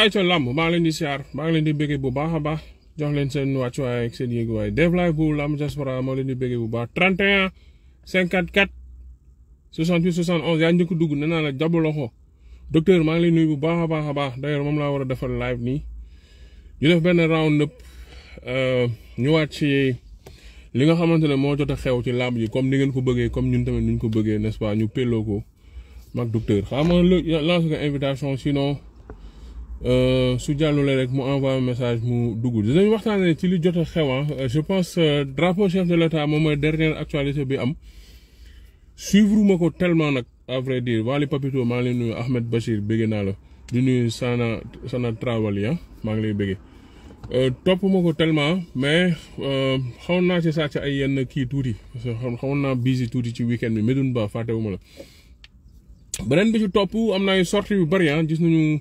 ayca lamb maa ngi leen di siyaar maa ngi leen di bëggee bu baax a baax jox leen seen wàccuwaay ak seen yéeguwaay Dev Live bu lamb diaspora maa leen di bëggee bu baax 31 54 68 71 yaa njëkk dugg nee naa la jàpp loxo docteur maa ngi lay nuyu bu baax a baax d'ailleurs moom laa war a defal live nii ñu def benn round up ñëwaat ci li nga xamante ne moo jot a xew ci lamb ji comme ni ngeen ko bëggee comme ñun tamit ñu ko bëggee n'est-ce pas ñu pelloo ko mag docteur xam nga lancer ko invitation sinon su jàllulee rek mu envoyé message mu dugg dinañ waxtaanee ci li jot a xew je pense drapeau chef de l'État moom mooy dernière actualité bi am suivre ma ko tellement nag à vrai dire Wally Papito maa ngi lay nuyu Ahmed Bachir bëgg naa la di nuyu Sana Travali maa ngi lay bëggee topp ma ko tellement mais xawoon naa ci sàcc ay yenn kii tuuti parce que xawoon naa busy tuuti ci weekend bi Medoune Ba fàttewuma la beneen bi ci topp am na ay sorties yu bari gis nañu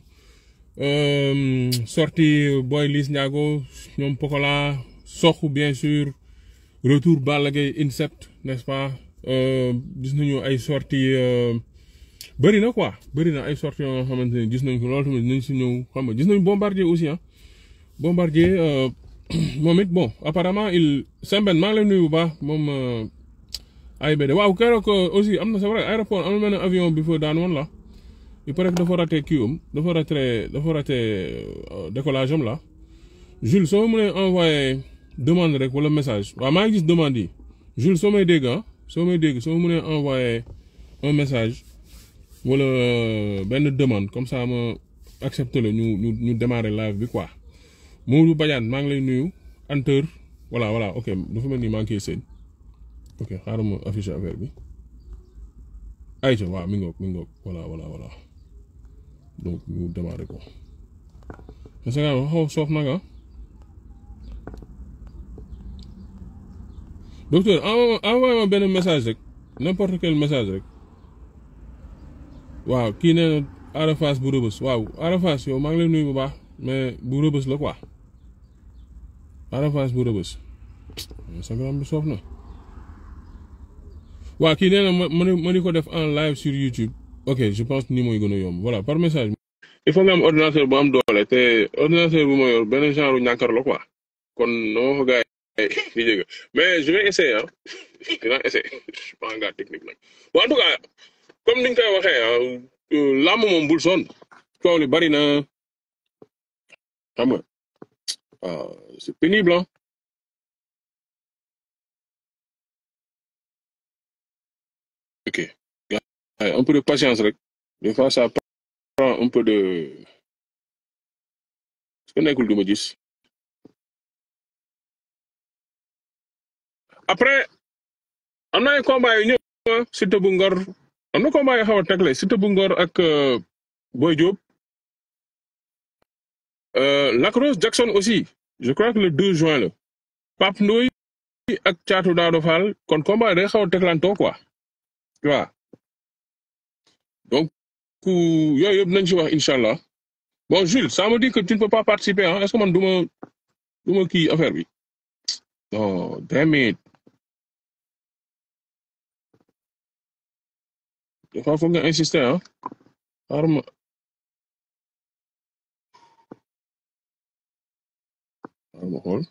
sortie Boy Liss Ndiago ñoom Pokola Sokh bien sûr retour Balla Gaye Incept n'est-ce pas gis nañu ay sorties bëri na quoi bëri na ay sorties yoo xamante ne gis nañ ko loolu tamit dinañ si ñëw xam nga gis nañu Bombardier aussi Bombardier moom it bon apparemment Sembène maa ngi lay nuyu bu baax moom AIBD waaw keroog aussi am na c'est vrai aéroport am na benn avion bi fa daan woon la il paraît que dafa raté kii am dafa raté décollage am la Jules soo mënee envoyé demande rek wala message waaw maa ngi gis demande yi Jules soo may dégg soo mënee envoyé un message wala benn demande comme ça ma accepté la ñu démarrer live bi quoi Mourou Badiane maa ngi lay nuyu Anteur voilà ok dafa mel ni maa ngi koy seen ok xaaral ma affiché affaire bi ayca waaw mi ngoog voilà donc ñu démarrer ko parce que xaw soof na nga docteur envoyé ma benn message rek n'importe quel message rek waaw kii nee na Ada Fass bu Rëbës waaw Ada Fass yow maa ngi lay nuyu bu baax mais bu Rëbës la quoi Ada Fass bu Rëbës Instagram bi soof na waaw kii nee na ma ni ko def en live sur YouTube ok je pense ni mooy gën a yomb voilà par message. il faut nga am ordinateur bu am doole te ordinateur bu ma yor benn genre ñànkar la quoi kon noo ko gars yi di jege mais je vais essayer dinaa essayer je suis pas un gars technique nag bon en tout cas comme ni ñu koy waxee làmb moom bul sonn coow li bari na xam nga c'est pénible ok un peu de patience rek des fois ça prend un peu de est-ce que nekkul du ma gis après am na ay combat yu ñëw Siteu bu Ngor am na combat yu xaw a tegle Siteu bu Ngor ak Boy Diop Lac Rose Jackson aussi je crois que le 2 juin la Pape Ndoye ak Thiatou Daouda Fall kon combat yi day xaw a teglantoo quoi tu vois donc yooyu yëpp nañ ci wax incha allah bon Jules ça me dit que tu ne peux pas participer est-ce que man du ma kii affaire bi non damn it des fois foog nga insister xaaral ma xool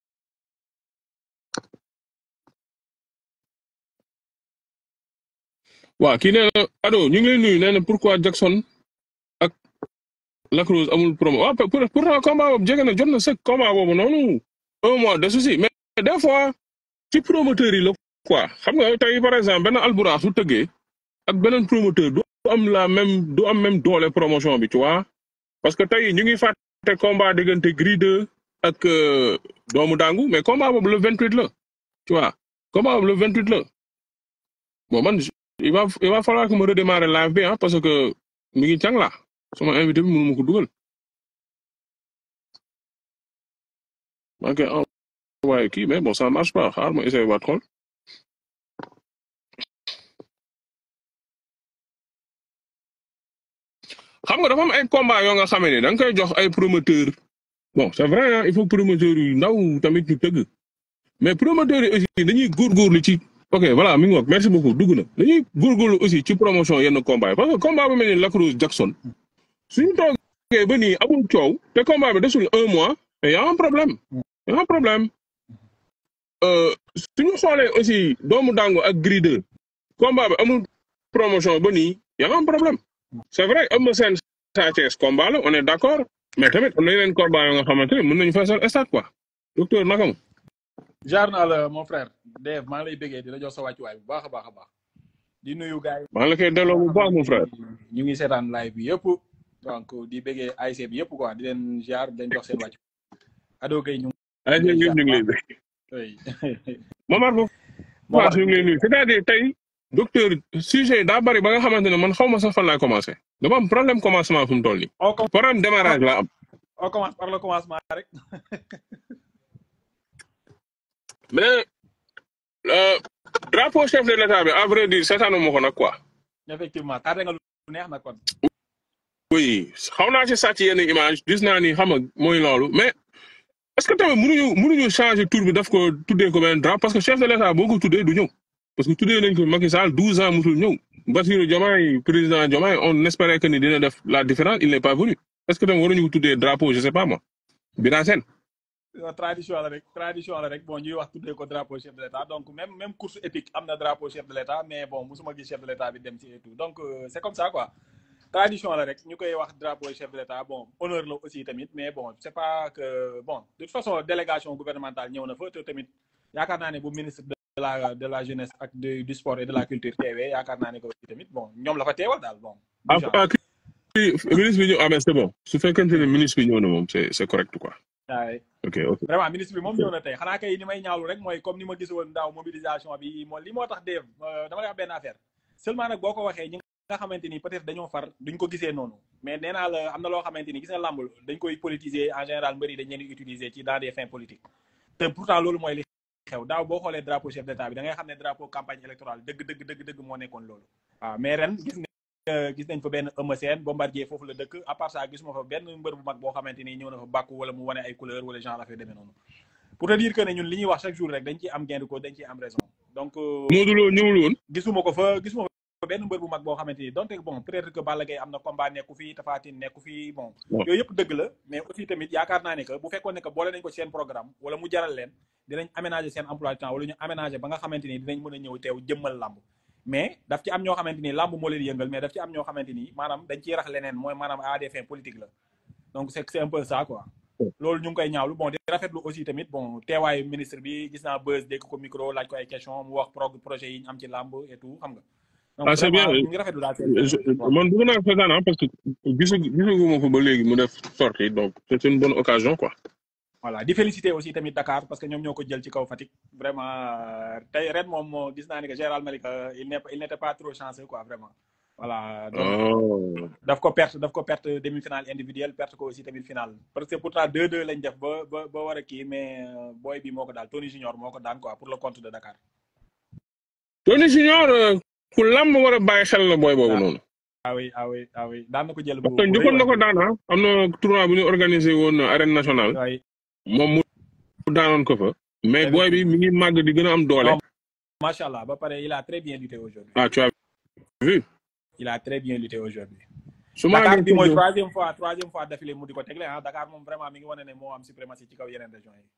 waaw kii nee na Ado ñu ngi lay nuyu nee na pourquoi Jackson ak Lac Rose amul promo waaw pourtant combat boobu jege na jot na sëkk combat boobu noonu 1 mois de souci mais des fois ci promoteur yi la quoi xam nga tey par exemple benn alburax su tëggee ak beneen promoteur du am même doole promotion bi tu vois parce que tey ñu ngi fàtte combat diggante Gris 2 ak doomu dangu mais combat boobu le 28 la tu vois combat boobu le 28 la bon man il va falloir que ma redémarrer live bi parce que mi ngi càng la sama invité bi mënu ma ko dugal maa ngi koy envoyé kii mais bon ça marche pas xaar ma essayer waat xool xam nga dafa am ay combat yoo nga xamee ne da nga koy jox ay promoteur bon c'est vrai il faut promoteur yu ndaw tamit ñu tëgg mais promoteur yi aussi dañuy góorgóorlu ci ok voilà mi ngi wax merci beaucoup dugg na dañuy góorgóorlu aussi ci promotion yenn combat yi parce que combat bu mel ni Lac Rose Jackson suñu toog Gaye ba nii amul coow te combat bi desul 1 mois mais y a un problème y a un problème suñu xoolee aussi doomu dango ak Gris 2 combat bi amul promotion ba nii y a un problème c'est vrai Eumeu Sène Sa Thiès combat la on est d'accord mais tamit am na yeneen combat yoo nga xamante ne mën nañu feesal stade quoi docteur naka mu. jaar naa la mon frère Dave maa ngi lay bëggee di la jox sa wàccuwaay bu baax a baax a baax di nuyu gars yi. maa ngi la koy delloo bu baax mon frère. ñu ngi seetaan live bi yëpp donc di bëggee ASC bi yëpp quoi di leen jaar di leen jox seen wàccu. Ado Gueye ñu ñu ngi lay bëgg. oui. Momar foofu. waaw ñu ngi lay nuyu c'est-à-dire tey docteur sujet daa bari ba nga xamante ne man xaw ma sax fan laay commencé dama am problème commencement fu mu toll nii. problème démarrage laa am. on commence par le commencement rek. mais drapeau chef de l'État bi à vrai dire seetaanu ma ko nag quoi. effectivement tardé nga lu neex nag kon. oui xaw naa ci sàcc yenn image gis naa ni xam nga mooy loolu mais est-ce que tamit mënuñu changer tour bi daf ko tuddee ko benn drapeau parce que chef de l'État boo ko tuddee du ñëw parce que tuddee nañ ko Macky Sall 12 ans musul ñëw Bassirou Diomaye président Diomaye on espérait que ni dina def la différence il n'est pas venu est-ce que tamit waruñu ko tuddee drapeau je sais pas moi Bira Sène. tradition la rek bon ñuy wax tuddee ko drapeau chef de l'État donc même course épique am na drapeau chef de l'État mais bon musuma gis chef de l'État bi dem ci et tout donc c'est comme ça quoi tradition la rek ñu koy wax drapeau chef de l'État bon honneur la aussi tamit mais bon c'est pas que bon de toute façon délégation gouvernementale ñëw na fa te tamit yaakaar naa ne bu ministre de la jeunesse ak du sport et de la culture teewee yaakaar naa ne ko aussi tamit bon ñoom la fa teewal daal bon. ministre bi ñëw mais c'est bon su fekkente ne ministre bi ñëw na moom c'est correct quoi. waaw ok vraiment ministre bi moom ñëw na tey xanaa kay ni may ñaawlu rek mooy comme ni ma gis woon daaw mobilisation bi li moo tax Dave dama lay wax benn affaire seulement nag boo ko waxee ñi nga xamante ni peut-être dañoo far duñ ko gisee noonu mais nee naa la am na loo xamante ni gis nga làmb dañ koy politiser en général mbëri dañ leen di utiliser ci dans des fins politiques te pourtant loolu mooy li xew daaw boo xoolee drapeau chef d'état bi da ngay xam ne drapeau campagne électorale dëgg moo nekkoon loolu waaw mais ren gis nañ fa benn Eumeu Sène Bombardier foofu la dëkk à part ça gisuma fa benn mbër bu mag boo xamante ni ñëw na fa bàkku wala mu wane ay couleur wala genre affaire demee noonu pour te dire que ne ñun li ñuy wax chaque jour rek dañ ciy am gain de cause dañ ciy am raison donc Modou Lo ñëwul woon gisuma ko fa benn mbër bu mag boo xamante ni donte bon peut-être que Balla Gaye am na combat nekku fi Tapha Tine nekku fi bon yooyu yëpp dëgg la mais aussi tamit yaakaar naa ne que bu fekkoon ne que boole nañ ko seen programme wala mu jaral leen dinañ aménager seen emploi du temps wala ñu aménager ba nga xamante ni dinañ mën a ñëw teew jëmmal làmb mais daf ci am ñoo xamante ni làmb moo leen yëngal mais daf ci am ñoo xamante ni maanaam dañ ciy rax leneen mooy maanaam à des fins politiques la donc c'est un peu ça quoi loolu ñu ngi koy ñaawlu bon di rafetlu aussi tamit bon teewaayu ministre bi gis naa buzz dégg ko micro laaj ko ay question mu wax projet yi ñu am ci làmb et tout xam nga donc c'est bien ñu ngi rafetlu daal man bëgg naa seetaan parce que gisaguma ko ba léegi mu def sortie donc c'est une bonne occasion quoi. voilà di féliciter aussi tamit Dakar parce que ñoom ñoo ko jël ci kaw Fatick vraiment tey ren moom gis naa ni que Général Malika il n'était pas trop chanceux quoi vraiment voilà donc daf ko perte demi-finale individuelle perte ko aussi tamit finale parce que pourtant 2-2 lañ def ba war a kii mais boy bi moo ko daal Tony Junior moo ko daan quoi pour le compte de Dakar. Tony Junior ku lamb war a bàyyi xel la booy boobu noonu. ah oui daan na ko jël bu parce que njëkkoon na ko daan am na tournoi bu ñu organisé woon arène nationale. moom mu daanoon ko fa. mais booy bi mi ngi màgg di gën a am doole. macha allah ba pare il a très bien lutté aujourd'hui. ah tu as vu. il a très bien lutté aujourd'hui. Dakar bi mooy troisième fois d'affilée mu di ko tegle ah Dakar moom vraiment mi ngi wane ne moo am suprématie ci kaw yeneen régions yi.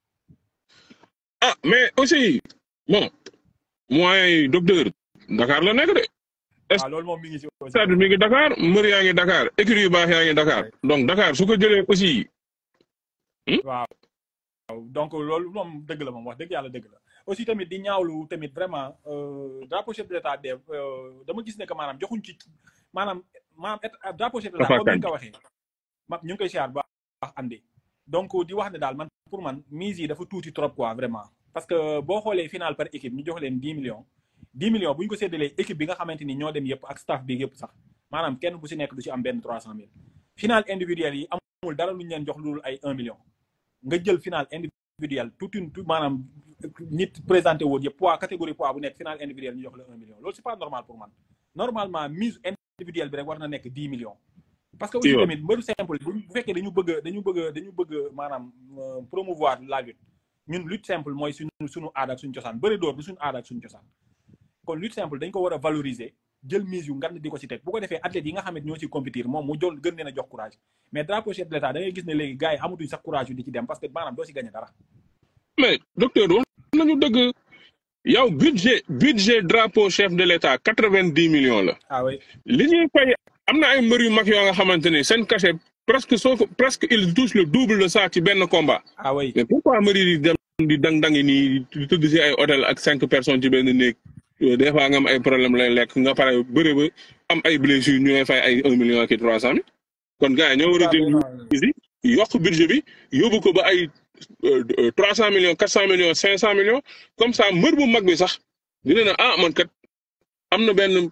ah mais aussi bon mooy docteur Dakar la nekk de. waaw loolu moom mi ngi ci aussi. stade mi ngi Dakar mbër yaa ngi Dakar écurie yu baax yaa ngi Dakar donc Dakar su ko jëlee aussi. waaw donc loolu moom dëgg la moom wax dëgg yàlla dëgg la aussi tamit di ñaawlu tamit vraiment drapeau chef de l'État dama gis ne que maanaam joxuñ ci maanaam drapeau chef de l'État comme ni nga ko waxee ñu ngi koy siyaar ba wax andi donc di wax ne daal man pour man mise yi dafa tuuti trop quoi vraiment parce que boo xoolee final par équipe ñu jox leen 10 millions bu ñu ko séddalee équipe bi nga xamante ni ñoo dem yëpp ak staff bi yëpp sax maanaam kenn bu si nekk du si am benn 300 000 final individuel yi amul dara lu ñu leen jox lu dul ay 1 million nga jël final individuel maanaam nit présenté woon yëpp poids catégorie poids bu nekk final individuel ñu jox la 1 million loolu c'est pas normal pour man normalement mise individuelle bi rek war na nekk 10 millions. parce que aussi tamit mbëru simple bu fekkee dañu bëgg maanaam promouvoir la lutte ñun lutte simple mooy suñu aada ak suñu cosaan bëri door du suñu aada ak suñu cosaan kon lutte simple dañ ko war a valoriser jël mise yu ngan di ko ci teg bu ko defee athlètes yi nga xam ne ñoo ci compétir moom mu jël gën leen a jox courage mais drapeau chef de l'État da ngay gis ne léegi gars yi amatuñ sax courage yu di ci dem parce que maanaam doo ci gagné dara. mais docteur wax nañu dëgg yow budget drapeau chef de l'État 90 millions la. ah oui li ñuy fay am na ay mbër yu mag yoo nga xamante ni seen cachet presque il touche le double de ça ci benn combat. ah oui mais pourquoi mbër yi di dem di dang-dangi nii di tëdd si ay hôtel ak 5 personnes ci benn néeg des fois nga am ay problème lay lekk nga pare bëre ba am ay blessures ñu lay fay ay 1 million ak 300 000 kon gars yi ñoo war a jël yokk budget bi yóbbu ko ba ay 300 millions 400 millions 500 millions comme ça mbër bu mag bi sax dina ne ah man kat am na benn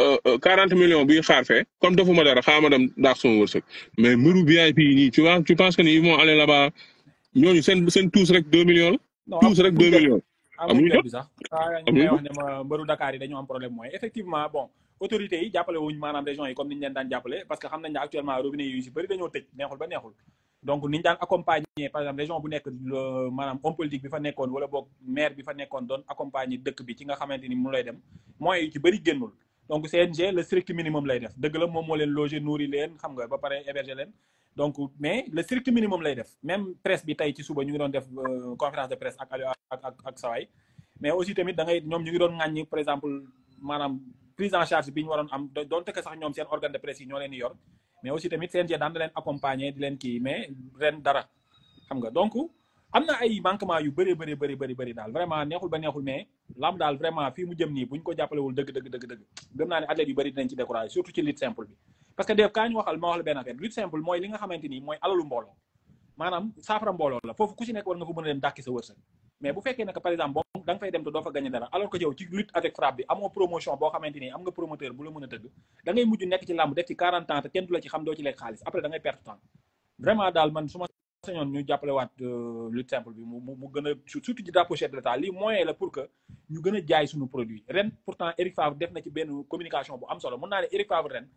40 millions buy xaar fee comme defuma dara xaama dem daax sama wërsëg mais mbëru VIP yi nii tu penses que ni ils vont aller là-bas ñooñu seen tous rek 2 millions la. tous rek 2 millions. amuñu jot bi sax ñu may wax ne ma mbëru Dakar yi dañu am problème mooy effectivement bon autorités yi jàppale wuñ maanaam régions yi comme ni ñu leen daan jàppale parce que xam nañ ne actuellement robinet yu si bëri dañoo tëj neexul ba neexul donc ni ñu daan accompagner par exemple région bu nekk maanaam homme politique bi fa nekkoon wala boog maire bi fa nekkoon doon accompagner dëkk bi ci nga xamante ni mu lay dem moyens yu ci bëri génnul donc CNG le strict minimum lay def dëgg la moom moo leen loger nourrir leen xam nga ba pare héberger leen donc mais le strict minimum lay def même presse bi tey ci suba ñu ngi doon def conférence de presse ak Saway mais aussi tamit da ngay ñoom ñu ngi doon ŋàññi par exemple maanaam prise en charge bi ñu waroon am doonte que sax ñoom seen organe de presse yi ñoo leen di yor mais aussi tamit CNG daan na leen accompagner di leen kii mais ren dara xam nga donc am na ay manquement yu bëri daal vraiment neexul ba neexul mais lamb daal vraiment fii mu jëm nii bu ñu ko jàppalewul dëgg gëm naa ne athlètes yu bëri dinañ ci découragé surtout ci lutte simple bi parce que def kaa ñu waxal ma wax la benn affaire lutte simple mooy li nga xamante ni mooy alalu mbooloo maanaam saafara mbooloo la foofu ku ci nekk war nga fa mën a dem dàkki sa wërsëg mais bu fekkee ne par exemple bon da nga fay dem te doo fa gagné dara alors que yow ci lutte avec frappe bi amoo promotion boo xamante ni am nga promoteur bu la mën a tëgg da ngay mujj nekk ci làmb def ci 40 ans te kenn du la ci xam doo ci lekk xaalis après da ngay perte temps vraiment daal man su ma sañoon ñu jàppale waat lutte simple bi mu gën a surtout ci drapeau chef de l'État lii moyen la pour que ñu gën a jaay suñu produit ren pourtant Eric Favre def na ci benn communication bu am solo mën naa ne Eric Favre ren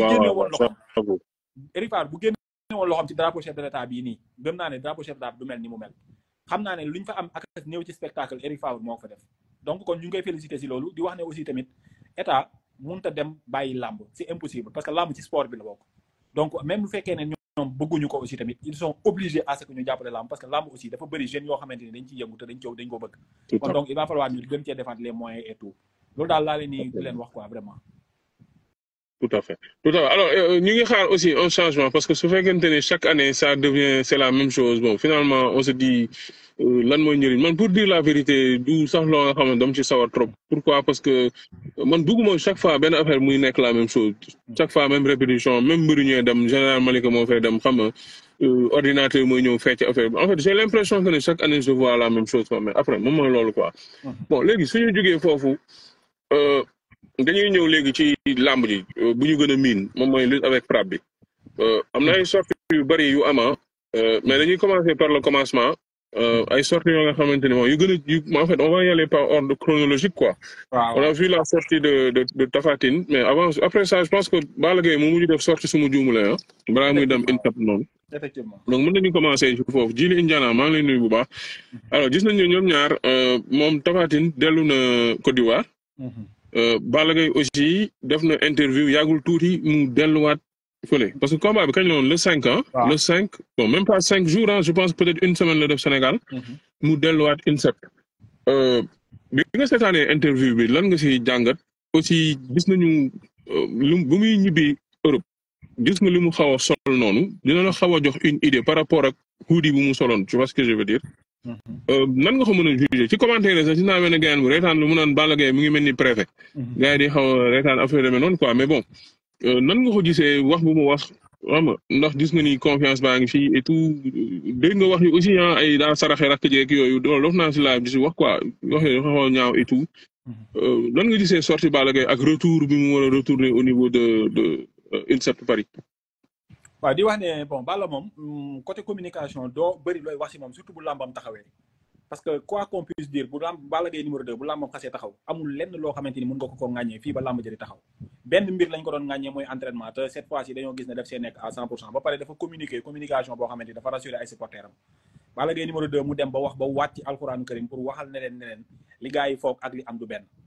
Eric Favre bu génne woon loxoom ci drapeau chef de l'État bii nii gëm naa ne drapeau chef de l'État du mel ni mu mel xam naa ne lu ñu fa am ak néew ci spectacle Eric Favre moo ko fa def donc kon ñu ngi koy féliciter si loolu di wax ne aussi tamit état mënut a dem bàyyi làmb c'est impossible parce que làmb ci sport bi la bokk donc même bu fekkee ne ñoom bëgguñu ko aussi tamit ils sont obligés à ce que ñu jàppale làmb parce que làmb aussi dafa bëri jeunes yoo xamante ni dañ ciy yëngu te dañ ko bëgg kon donc il va falloir ñu gën cee defaat les moyens et tout loolu daal laa leen di leen wax quoi vraiment tout à fait alors ñu ngi xaar aussi un changement parce que su fekkente ne chaque année ça devient c'est la même chose bon finalement on se dit lan mooy njëriñ man pour dire la vérité du sax loo nga xam ne dama ci sawar trop pourquoi parce que man bëgguma chaque fois benn affaire muy nekk la même chose chaque fois même répétition même mbëri ñooy dem général Malika moo fay dem xam nga ordinateur mooy ñëw fecc affaire bi en fait j'ai l'impression que ne chaque année je vois la même chose quoi mais après moom mooy loolu quoi bon léegi suñu jógee foofu dañuy ñëw léegi ci làmb ji bu ñu gën a miin moom mooy lutte avec frappe bi am na ay sorties yu bëri yu ama mais dañuy commencer par le commencement ay sorties yoo nga xamante ne moom yu gën a en fait on va y aller par ordre chronologique quoi. On a vu la sortie de Tapha Tine mais avant après ça je pense que Balla Gaye moo mujj def sortie suma juumule ah balaa muy dem INSEP noonu. Effectivement donc mën nañu commencer foofu Djily Indiana maa ngi lay nuyu bu baax alors gis nañu ñoom ñaar moom Tapha Tine dellu na Côte d'Ivoire. Balla Gaye aussi def na interview yàggul tuuti mu delluwaat fële parce que combat bi kañ la woon le 5 ans. le 5 bon même pas 5 jours je pense peut-être une semaine la def Sénégal. mu delluwaat INSEP. bi nga seetaanee interview bi lan nga si jàngat aussi gis nañu bu muy ñibbi Europe gis nga li mu xaw a sol noonu dina la xaw a jox une idée par rapport ak hoodie bu mu soloon tu vois ce que je veux dire. nan nga ko mën a juger ci commentaire sax dinaa benn gars bu reetaan lu mu naan Balla Gaye mu ngi mel ni préfet. gars yi di xaw a reetaan affaire demee noonu quoi mais bon nan nga ko gisee wax bu mu wax xam nga ndax gis nga ni confiance baa ngi fii et tout dégg nga wax yi aussi ay daa saraxe rakk jeeg yooyu loolu wax naa si live di si wax quoi wax yooyu dafa xaw a ñaaw et tout nan nga gisee sortie Balla Gaye ak retour bi mu war a retourner au niveau de INSEP Paris. waaw di wax ne bon Balla moom côté communication doo bëri looy wax si moom surtout bu làmbam taxawee parce que quoi qu'on puisse dire bu Balla Gaye numéro 2 bu làmbam xasee taxaw amul lenn loo xamante ni mën nga ko ŋàññee fii ba làmb jëri taxaw benn mbir lañ ko doon ŋàññee mooy entraînement te cette fois ci dañoo gis ne def see nekk à 100% ba pare dafa communication boo xamante ni dafa rassurer ay supporters am Balla Gaye numéro 2 mu dem ba wax ba waat ci alxuraanu karim pour waxal ne leen li gars yi foog ak li am du benn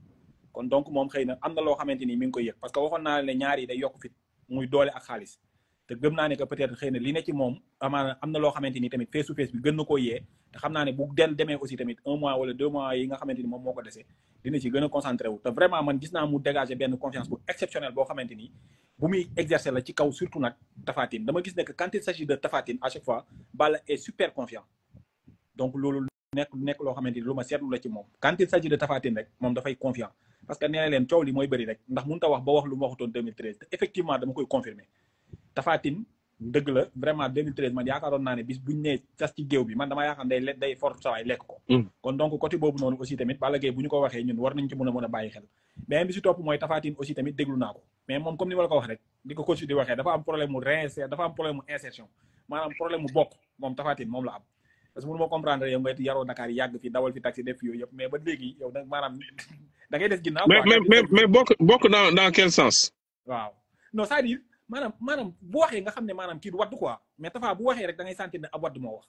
kon donc moom xëy na am na loo xamante ni mi ngi koy yëg parce que waxoon naa ne ñaar yi day yokk fit muy doole ak xaalis te gëm naa ne que peut-être xëy na li ne ci moom amaana am na loo xamante ni tamit face to face bi gën na koo yee te xam naa ne bu demee aussi tamit 1 mois wala 2 mois yi nga xamante ni moom moo ko dese dina ci gën a concentré wu te vraiment man gis naa mu dégager benn confiance bu exceptionnelle boo xamante ni bu muy exercer la ci kaw surtout nag Tapha Tine dama gis ne que quand il s'agit de Tapha Tine à chaque fois Balla est super confiant donc loolu nekk loo xamante ni lu ma seetlu la ci moom quand il s'agit de Tapha Tine rek moom dafay confiant parce que nee na leen coow li mooy bëri rek ndax mënut a wax ba wax lu ma waxutoon 2013 te effectivement dama koy confirmer Tapha Tine dëgg la vraiment 2013 man yaakaaroon naa ne bis buñ nee cas ci géew bi man dama yaakaar day fort sawaay lekk ko kon donc côté boobu noonu aussi tamit Balla Gaye bu ñu ko waxee ñun war nañ ci mën a bàyyi xel mais bi si topp mooy Tapha Tine aussi tamit déglu naa ko mais moom comme ni ma la ko wax rek di ko coach di waxee dafa am problème mu insertion maanaam problème mu bokk moom Tapha Tine moom la am parce que mënu ma comprendre yow nga yaroo Dakar yàgg fi dawal fi taxi def yooyu yëpp mais ba léegi yow nag maanaam da ngay des ginnaaw mais bokk dans quel sens waaw non c'est-à-dire maanaam bu waxee nga xam ne maanaam kii du wadd quoi mais Tapha bu waxee rek da ngay sentir ne ab wadd moo wax.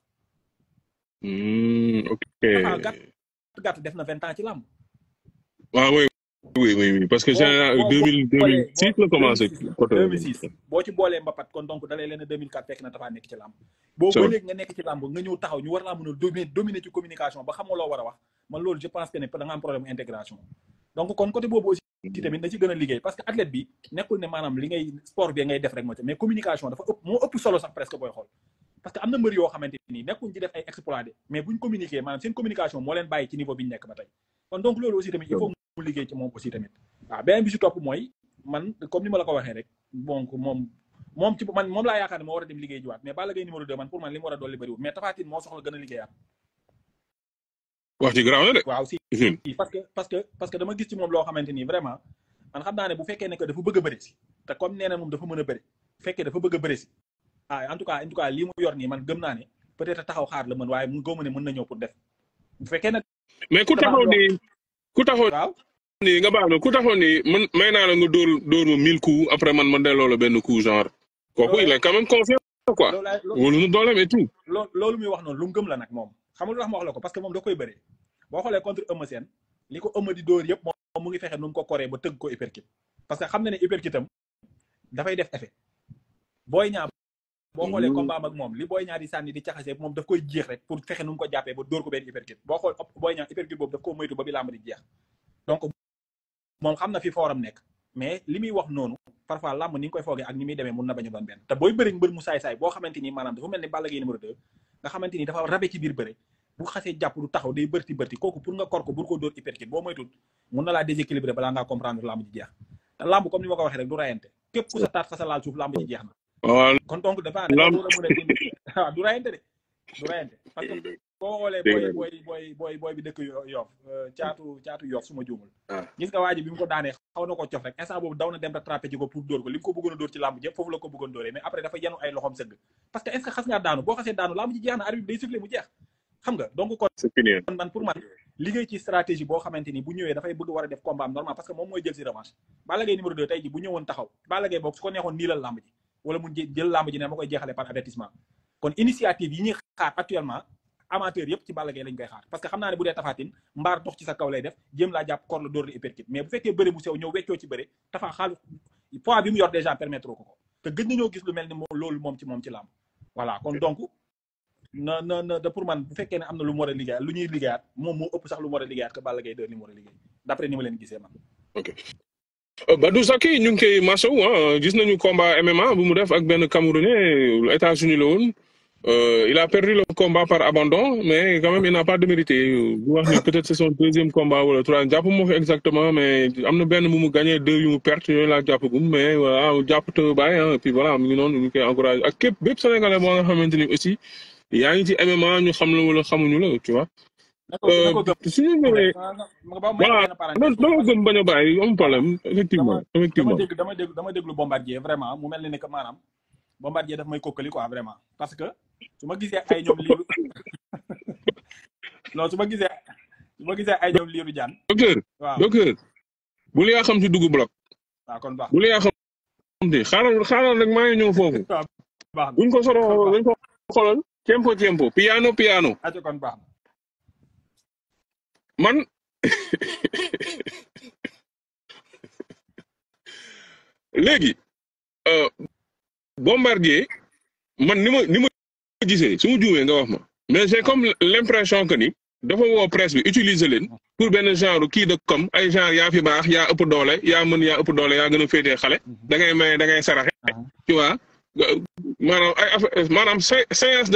ok. Tapha gàtt def na 20 ans ci làmb. waaw oui parce que général 2006 la commencé. 2006 boo ci boolee mbapat kon donc dalee leen 2004 fekk na Tapha nekk ci làmb. boo ba léegi nga nekk ci làmb nga ñëw taxaw ñu war laa mën a dominer ci communication ba xamoo loo war a wax man loolu je pense que ne da nga am problème intégration donc kon côté boobu aussi. ci tamit na ci gën a liggéey parce que athlète bi nekkul ne maanaam li ngay sport bi ngay def rek moo ci mais communication dafa moo ëpp solo sax presque booy xool parce que am na mbër yoo xamante ni nekkuñ ci def ay exploité mais buñ communiquer maanaam seen communication moo leen bàyyi ci niveau bi ñu nekk ba tey kon donc loolu aussi tamit il faut mu liggéey ci moom aussi tamit waaw beneen bi si topp mooy man comme ni ma la ko waxee rek donc moom ci man moom laa yaakaar ne moo war a dem liggéey jiwaat mais Balla Gaye numéro 2 man pour man li mu war a dolli bëriwul mais Tapha Tine moo soxla gën a liggéeyaat wax ci garaaw na de. waaw si parce que dama gis ci moom loo xamante ni vraiment man xam naa ne bu fekkee ne que dafa bëgg a bëri si te comme nee na moom dafa mën a bëri bu fekkee dafa bëgg a bëri si en tout cas lii mu yor nii man gëm naa ne peut-être taxaw xaar la mën waaye mu gëmu ne mën na ñëw pour def bu fekkee nag. mais ku taxaw waaw nii nga baax na ku taxaw nii man may naa la nga dóor ma 1000 coups après man delloo la benn coup genre. kooku il est quand même confiant quoi. wóolu na dooleem et tout. loolu muy wax noonu lu mu gëm la nag moom xam nga lu tax ma wax la ko parce que moom da koy bëree boo xoolee contre Eumeu Sène li ko Eumeu di dóor yëpp moom mu ngi fexe nu mu ko koree ba tëgg ko uppercut parce que xam na ne uppercut am dafay def effet Boy Niang boo xoolee combat ak moom li Boy Niang di sànni di caxasee moom daf koy jeex rek pour fexe nu mu ko jàppee ba dóor ko benn uppercut boo xool Boy Niang uppercut boobu daf ko moytu ba bi làmb di jeex donc moom xam na fi fooram nekk mais li muy wax noonu parfois làmb ni nga koy foogee ak ni muy demee mun na bañ a doon benn te booy bëri mbër mu saay-saay boo xamante ni maanaam dafa mel ni Balla Gaye numéro 2 nga xamante ni dafa rabe ci biir bëre bu xasee jàpp du taxaw day bërti kooku pour nga kor ko bur ko dóor uppercut boo moytul mun na laa déséquilibré balaa ngaa comprendre làmb ji jeex te làmb comme ni ma ko waxee rek du rayante képp ku sa taat xasa laal suuf làmb ji jeex na kon donc dafa war a mën a waaw du rayante de du rayante parce que boo xoolee booy bi dëkk Yoff caatu Yoff su ma juumul gis nga waa ji bi mu ko daanee xaw na ko cof rek instant boobu daw na dem rattrapé ji ko pour dóor ko li mu ko bëggoon a dóor ci làmb ji yëpp foofu la ko bëggoon dóoree mais après dafa yenu ay loxoom sëgg parce que est-ce que xas ngaa daanu boo xasee daanu làmb ji jeex na arbitre bi day siffler mu jeex xam nga donc kon man pour man liggéey ci stratégie boo xamante ni bu ñëwee dafay bëgg war a def combat am normal parce que moom mooy jël si revanche Balla Gaye numéro 2 tey ji bu ñëwoon taxaw Balla Gaye boog su ko neexoon nii la làmb ji wala mu jël làmb ji ne ma koy jeexale par avertissement kon initiative yi ñuy xaar actuellement amateur yëpp ci Balla Gaye lañ koy xaar parce que xam naa ne bu dee Tapha Tine mbaar dox ci sa kaw lay def jéem laa jàpp kor la dóor la uppercut mais bu fekkee bëre bu sew ñëw weccoo ci bëre Tapha xaalu poids bi mu yor déjà permettre ko te gëj nañoo gis lu mel ni loolu moom ci làmb voilà kon donc na de pour man bu fekkee ne am na lu mu war a liggéeyaat lu ñuy liggéeyaat moom moo ëpp sax lu mu war a liggéeyaat que Balla Gaye 2 li mu war a liggéey d'après ni ma leen gisee man. ok Badou Saki ñu ngi koy masawu gis nañu combat MMA bu mu def ak benn Camerounais États-Unis la woon il a perdu le combat par abandon mais quand même il n'a pas démérité bu wax ni peut-être c'est son deuxième combat wala troisième jàpp moo ko exactement mais am na benn bu mu gagné 2 yu mu perte yooyu laa jàppagum mais voilà jàpp te bàyyi et puis voilà mu ngi noonu ñu koy encouragé ak képp bépp Sénégalais boo nga xamante ni aussi yaa ngi ci MMA ñu xam la wala xamuñu la tu vois. suñu ñëwee voilà dama gëm bañ a bàyyi am problème effectivement. dama déglu Bombardier vraiment mu mel ni que maanaam Bombardier daf may kokkali quoi vraiment parce que su ma gisee ay ñoom liiru non su ma gisee ay ñoom liiru jaan. docteur bul yaa xam ci dugg bloc. waaw kon baax bul yaa xam ci xaaral rek maa ngi ñëw foofu. baax buñ ko soroo buñ ko xoolal tempo piano. aco kon baax man léegi Bombardier man ni ma gisee su ma juumee nga wax ma mais j'ai comme l'impression que ni dafa woo presse bi utiliser leen pour benn genre kii de comme ay genre yaa fi baax yaa ëpp doole yaa mën yaa ëpp doole yaa gën a féetee xale da ngay maye da ngay saraxe tu vois maanaam ay affaire maanaam séance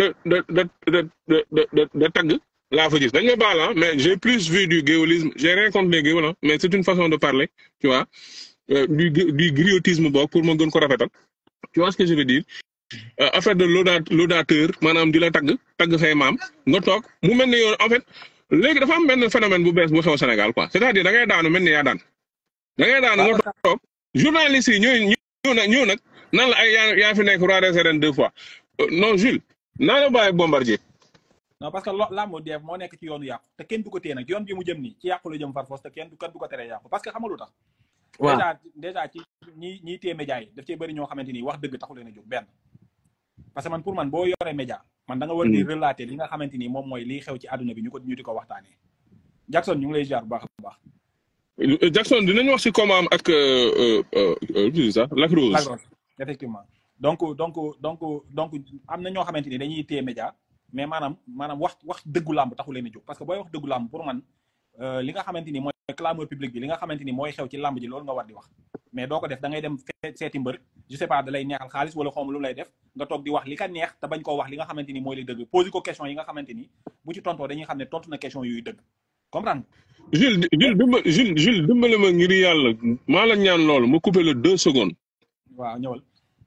de tagg laa fa gis dañ ma baal mais j'ai plus vu du gaullisme j'ai rien contre les Gueols mais c'est une façon de parler tu vois du griotisme boog pour ma gën ko rafetal tu vois ce que je veux dire affaire de laudateur maanaam di la tagg say maam nga toog mu mel ni yow en fait léegi dafa am benn phénomène bu bees bu xew Sénégal quoi c'est-à-dire da ngay daanu mel ni yaa daan da ngay daanu nga toog journaliste yi ñëw nag nan la ay yaa fi nekk roi des arènes 2 fois non Jules naa la bàyyi Bombardier. non parce que làmb def moo nekk ci yoonu yàqu te kenn du ko téye nag yoon bi mu jëm nii ci yàqu la jëm far force te kenn du ko teree yàqu parce que xam nga lu tax. waaw déjà ci ñiy téye média yi daf cee bëri ñoo xamante ni wax dëgg taxu leen a jóg benn. parce que man pour man boo yoree média man da nga war di relater li nga xamante ni moom mooy liy xew ci àdduna bi ñu di ko waxtaanee Jackson ñu ngi lay ziar bu baax a baax. Jackson dinañ wax ci combat am ak Lac Rose. effectivement donc am na ñoo xamante ni dañuy téye média mais maanaam wax dëggu làmb taxu leen a jóg parce que booy wax dëggu làmb pour man li nga xamante ni mooy clameur public bi li nga xamante ni mooy xew ci làmb ji loolu nga war di wax mais doo ko def da ngay dem seeti mbër je sais pas da lay neexal xaalis wala xawma lu lay def nga toog di wax li ka neex te bañ koo wax li nga xamante ni mooy lay dëgg poser ko question yi nga xamante ni bu ci tontoo dañuy xam ne tontu na question yuy dëgg comprendre Jules dimbale ma ngir yàlla maa la ñaan loolu ma couper le 2 secondes. waaw ñëwal.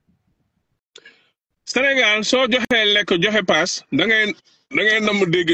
Sénégal soo joxee lekk joxe paas da ngay namm dégg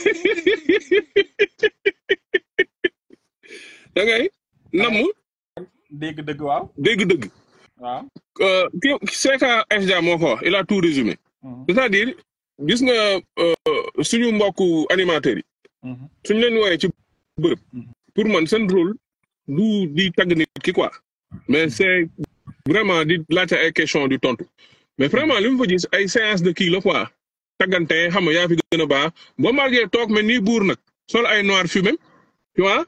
da ngay namm. dégg dëgg waaw. dégg dëgg. waaw. Seka FJ moo ko wax il a tout résumé. c'est-à-dire gis nga suñu mbokku animateurs yi. suñu leen wooyee ci bërëb. pour man seen rôle du di tagg nit ki quoi. mais c'est vraiment di laajte ay question du tontu. mais vraiment li mu fa gis ay séance de kii la quoi. taggante xam nga yaa fi gën a baax Bombardier toog mais nii buur nag sol ay noir fumé tu vois.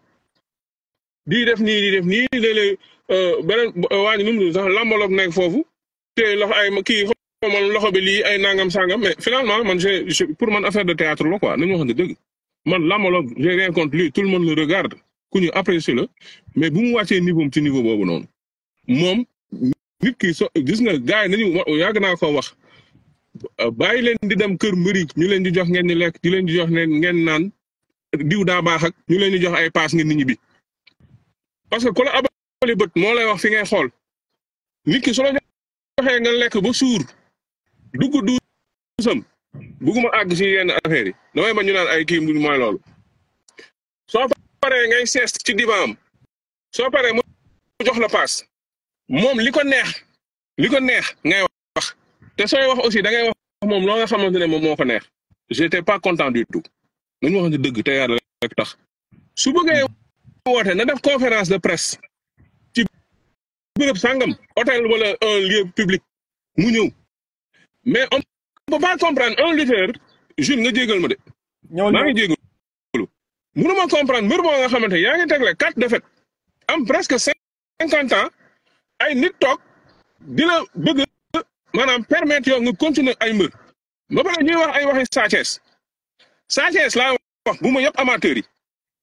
di def nii léeg-léeg beneen waa ji nu mu sax lambaloog nekk foofu te loxo ay kii xamal loxo bi lii ay nangam sangam mais finalement man pour man affaire de théâtre la quoi nañu waxante dëgg man lambaloog j'ai rien contre lui tout le monde le regarde ku ñu apprécier la mais bu mu wàccee niveau ci niveau boobu noonu moom nit ki gis nga gars yi nañu yàgg naa ko wax bàyyi leen di dem kër mbëri ñu leen di jox ngeen di lekk di leen di jox ngeen naan diw daa baax ak ñu leen di jox ay paas ngeen nit ñi bi parce que ku la abali bët moo lay wax fi ngay xool nit ki su la joxee nga lekk ba suur dugg duusam bugguma àgg si yenn affaire yi damay ba ñu naan ay kii mooy loolu soo paree ngay sees ci divaam soo paree mu jox la paas moom li ko neex ngay wax te sooy wax aussi da ngay wax moom loo nga xamante ne moom moo ko neex j'étais pas content du tout nañu waxante dëgg te yàlla rek tax su bëggee woote na def conférence de presse ci bërëb sangam hôtel wala un lieu public mu ñëw mais on peut pas comprendre un lutteur Jules nga jégal ma de maa ngi jégalu mënuma comprendre mbir boo nga xamante yaa ngi tegle 4 défaites am presque 50 ans ay nit toog di la bëgg maanaam permettre yow nga continuer ay mbër ba pare ñuy wax ay waxi Sa Thiès laa wax bu ma yëpp amateur yi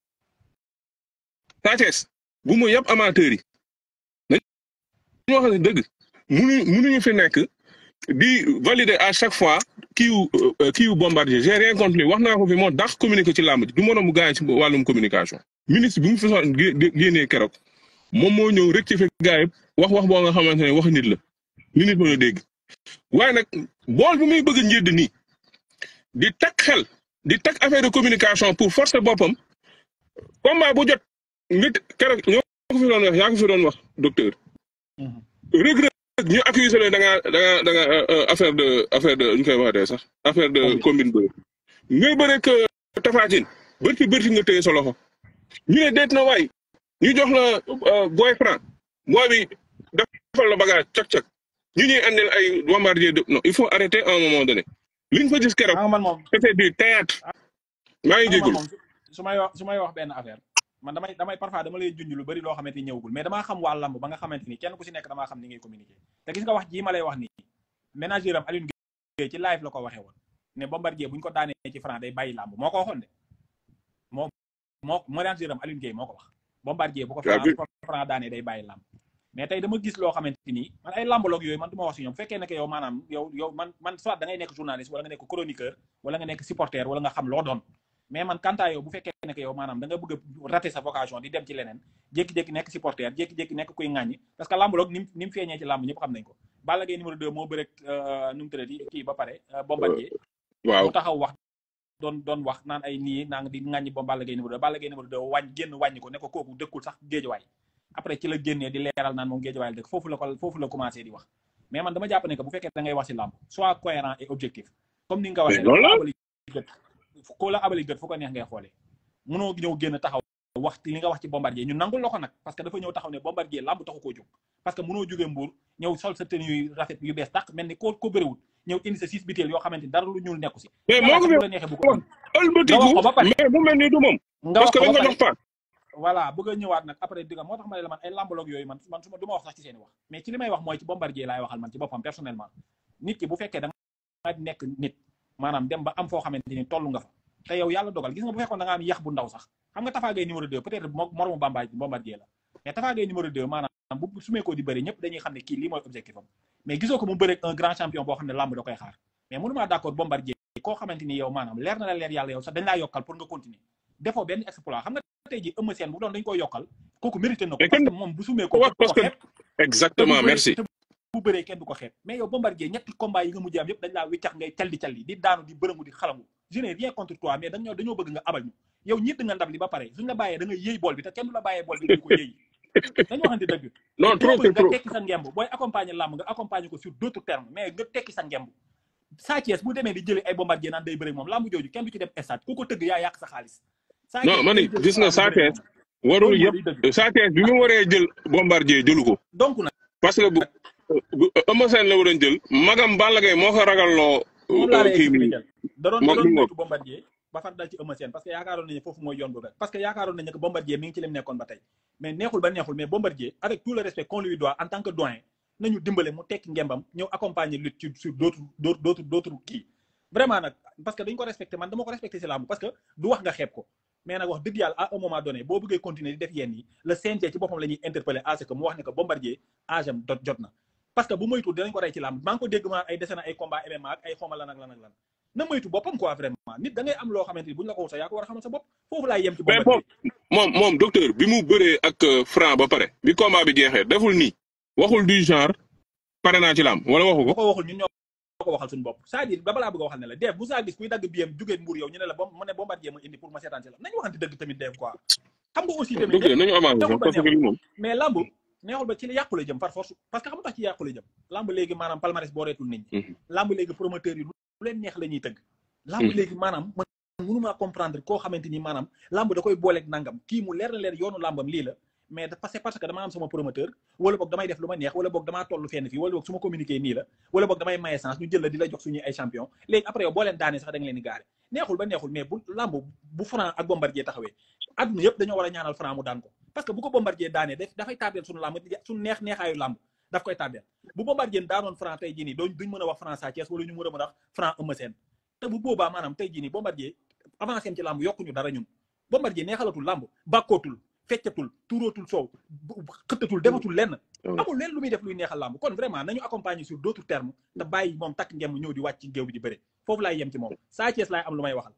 Sa Thiès bu ma yëpp amateur yi nañu wax ne dëgg mënuñu fi nekk di valider à chaque fois kiiwu Bombardier j'ai rien contre lui wax naa ko fi moo dax communiquer ci làmb ji du moroom mu gars yi ci wàllum communication ministre bi mu fi soxla génnee keroog moom moo ñëw rectifier gars yi wax boo nga xamante ne wax nit la li nit mën a dégg waaye nag bool bi muy bëgg njëdd nii di takk affaire de communication pour forcer boppam combat bu jot nit keroog ñoo ko fi doon wax yaa ko fi doon wax docteur regret ñu accusé leen da nga affaire de ñu koy waxatee sax affaire de combine bëri ngay bëre que Tapha Tine bërti nga téye sa loxo ñu ne déet na waay ñu jox la boy franc booy bi defal la bagage cak ñu ñuy andil ay Bombardier de non il faut arrêter à un moment donné liñ fa gis keroog c'était du théâtre maa ngi jégalu su may wax benn affaire man damay parfois dama lay junj lu bari loo xamante ni ñëwagul mais damaa xam waa lamb ba nga xamante ni kenn ku si nekk damaa xam ni ngay communiquer te gis nga wax jii ma lay wax nii ménageur am Alioune Gueye ci live la ko waxee woon ne Bombardier bu ñu ko daanee ci franc day bàyyi lamb moo ko waxoon de moo ménageur am Alioune Gueye moo ko wax Bombardier bu ko franc daanee day bàyyi lamb mais tey dama gis loo xamante ni man ay lambologue yooyu man du ma wax si ñoom fekkee ne que yow maanaam yow man soit da ngay nekk journaliste wala nga nekk chroniqueur wala nga nekk supporter wala nga xam loo doon mais man kantaa yow bu fekkee ne que yow maanaam da nga bëgg a rater sa vocation di dem ci leneen jékki-jékki nekk supporter jékki-jékki nekk kuy ŋàññi parce que lambologue ni mu feeñee ci lamb ñëpp xam nañ ko Balla Gaye numéro 2 moo bëreeg nu mu tëddee kii ba pare Bombardier waaw mu taxaw wax doon wax naan ay nii naa nga di ŋàññi ba Balla Gaye numéro 2 Balla Gaye numéro 2 wàññi ko ne ko kooku dëkkul sax géejuwaay après ci la génnee di leeral naan moom géejuwaay la dëkk foofu la commencé di wax mais man dama jàpp ne que bu fekkee da ngay wax ci lamb soit cohérent et objectif comme ni nga ko waxee ko la abali gët fu ko neex ngay xoolee mënoo ñëw génn taxaw wax li nga wax ci Bombardier ñu nangul la ko nag parce que dafa ñëw taxaw ne Bombardier lamb taxu koo jóg parce que mënoo jógee Mbour ñëw sol sa tenue yu rafet yu bees tax mel ni ko bëriwul ñëw indi sa 6 biteel yoo xamante ni dara lu ñuul nekku si mais moo ko la neexee bu ko ëlbatiku mais bu mel ni du moom parce que dañ ko jox paak voilà bëgg a ñëwaat nag après digga moo tax ma ne la man ay lambologue yooyu man su ma du ma wax sax ci seeni wax mais ci li may wax mooy ci Bombardier laay waxal man ci boppam personnellement nit ki bu fekkee da nga nekk nit maanaam dem ba am foo xamante ni toll nga fa te yow yàlla dogal gis nga bu fekkoon da nga am yax bu ndaw sax xam nga Tapha Gueye numéro 2 peut-être moromu Bombardier la mais Tapha Gueye numéro 2 maanaam bu sumee ko di bëri ñëpp dañuy xam ne kii lii mooy objectif am mais gisoo ko mu bëri un grand champion boo xam ne lamb da koy xaar mais mënumaa d'accord Bombardier koo xamante ni yow maanaam leer na la leer yàlla yow sax dañ laa yokkal pour nga continuer defoo benn exploit xam nga tey ji Eumeu Sène bu doon dañ koy yokkal kooku mérité na ko parce que moom bu sumee ko xeeb exactement merci bu bëree kenn du ko xeeb mais yow Bombardier ñetti combat yi nga mujj am yëpp dañ laa wiccax ngay calli di daanu di bërëngu di xalangu je n'ai rien contre toi mais dañoo bëgg nga abal ñu yow ñitt nga ndab li ba pare suñ la bàyyee da nga yëy bool bi te kenn du la bàyyee bool bi dañ ko yëy dañu waxante dëgg non trop nga tekki sa ngemb booy accompagner làmb nga accompagner ko sur d'autres termes mais nga tekki sa ngemb Sa Thiès bu demee di jëli ay Bombardier naan day bëri moom làmb jooju kenn du ci dem stade ku ko tëgg yaa yàq sa xaalis non man gis nga Sa Thiès warul yëpp Sa Thiès bi mu waree jël Bombardier jëlu ko donc nag parce que bu Eumeu Sène la waroon jël magam Balla Gaye moo ko ragalloo moom laa lay expliquer da doon moytu Bombardier ba far dal ci Eumeu Sène parce que yaakaaroon nañu foofu mooy yoon bu parce que yaakaaroon nañu que Bombardier mi ngi ci lim nekkoon ba tey mais neexul ba neexul mais Bombardier avec tout le respect qu'on lui doit en tant que doyen nañu dimbale mu tekki ngembam ñëw accompagner lutte sur d'autres kii vraiment nag parce que dañ ko respecté man dama ko respecté ci làmb parce que du wax nga xeeb ko mais nag wax dëgg yàlla à un moment donné boo bëggee continuer di def yenn yi le CNG ci boppam la ñuy interpeller à ce que mu wax ne que Bombardier âge am jot na parce que bu moytu dinañ ko rey ci làmb maa ngi ko dégg ma ay dese na ay combat MMA ak ay xoma lan ak lan ak lan na moytu boppam quoi vraiment nit da ngay am loo xamante ni buñ la ko sa yaa ko war a xamal sa bopp foofu laay yem ci Bombardier moom docteur bi mu bëree ak Franc ba pare bi combat bi jeexee deful nii waxul du genre pare naa ci làmb wala waxu ko waxul ñun ñoo ko waxal suñu bopp c'est-à-dire ba balaa bëgg a waxal ne la Dave bu saa gis kuy dagg biyam jugee Mbour yow ñu ne la mu ne Bombardier ma indi pour ma seetaan ci la nañu waxante dëgg tamit Dave quoi xam nga aussi tamit nañu avancé parce que moom mais lamb neexul ba ci li yàqule jëm par force parce que xam nga tax ci yàqule jëm lamb léegi maanaam palmarès boo reetul nit ñi lamb léegi promoteur yi lu leen neex la ñuy tëgg lamb léegi maanaam man mënumaa comprendre koo xamante ni maanaam lamb da koy booleeg nangam kii mu leer na leer yoonu lambam lii la mais c'est parce que dama am sama promoteur wala boog damay def lu ma neex wala boog damaa toll fenn fii wala boog su ma communiqué nii la wala boog damay maye chance ñu jël la di la jox suñuy ay champion léegi après yow boo leen daanee sax da nga leen di gaare neexul ba neexul mais bu lamb bu Franc ak Bombardier taxawee adduna yëpp dañoo war a ñaanal Franc mu daan ko parce que bu ko Bombardier daanee dafay tardeel suñu lamb suñu neexaayu lamb daf koy tardeel bu Bombardier daanoon Franc tey jii nii duñ mën a wax Franc Sa Thiès wala ñu mën a wax Franc Eumeu Sène te bu boobaa maanaam tey jii nii Bombardier avancé ci lamb yokkuñu dara ñun Bombardier neexalatul lamb bàkkootul feccatul tuurootul soow xëttatul defatul lenn amul leen lu muy def luy neexal làmb kon vraiment nañu accompagner sur d'autres termes te bàyyi moom takk ngem ñëw di wàcc ci géew bi di bëre foofu laay yem ci moom Sa Thiès laay am lu may waxal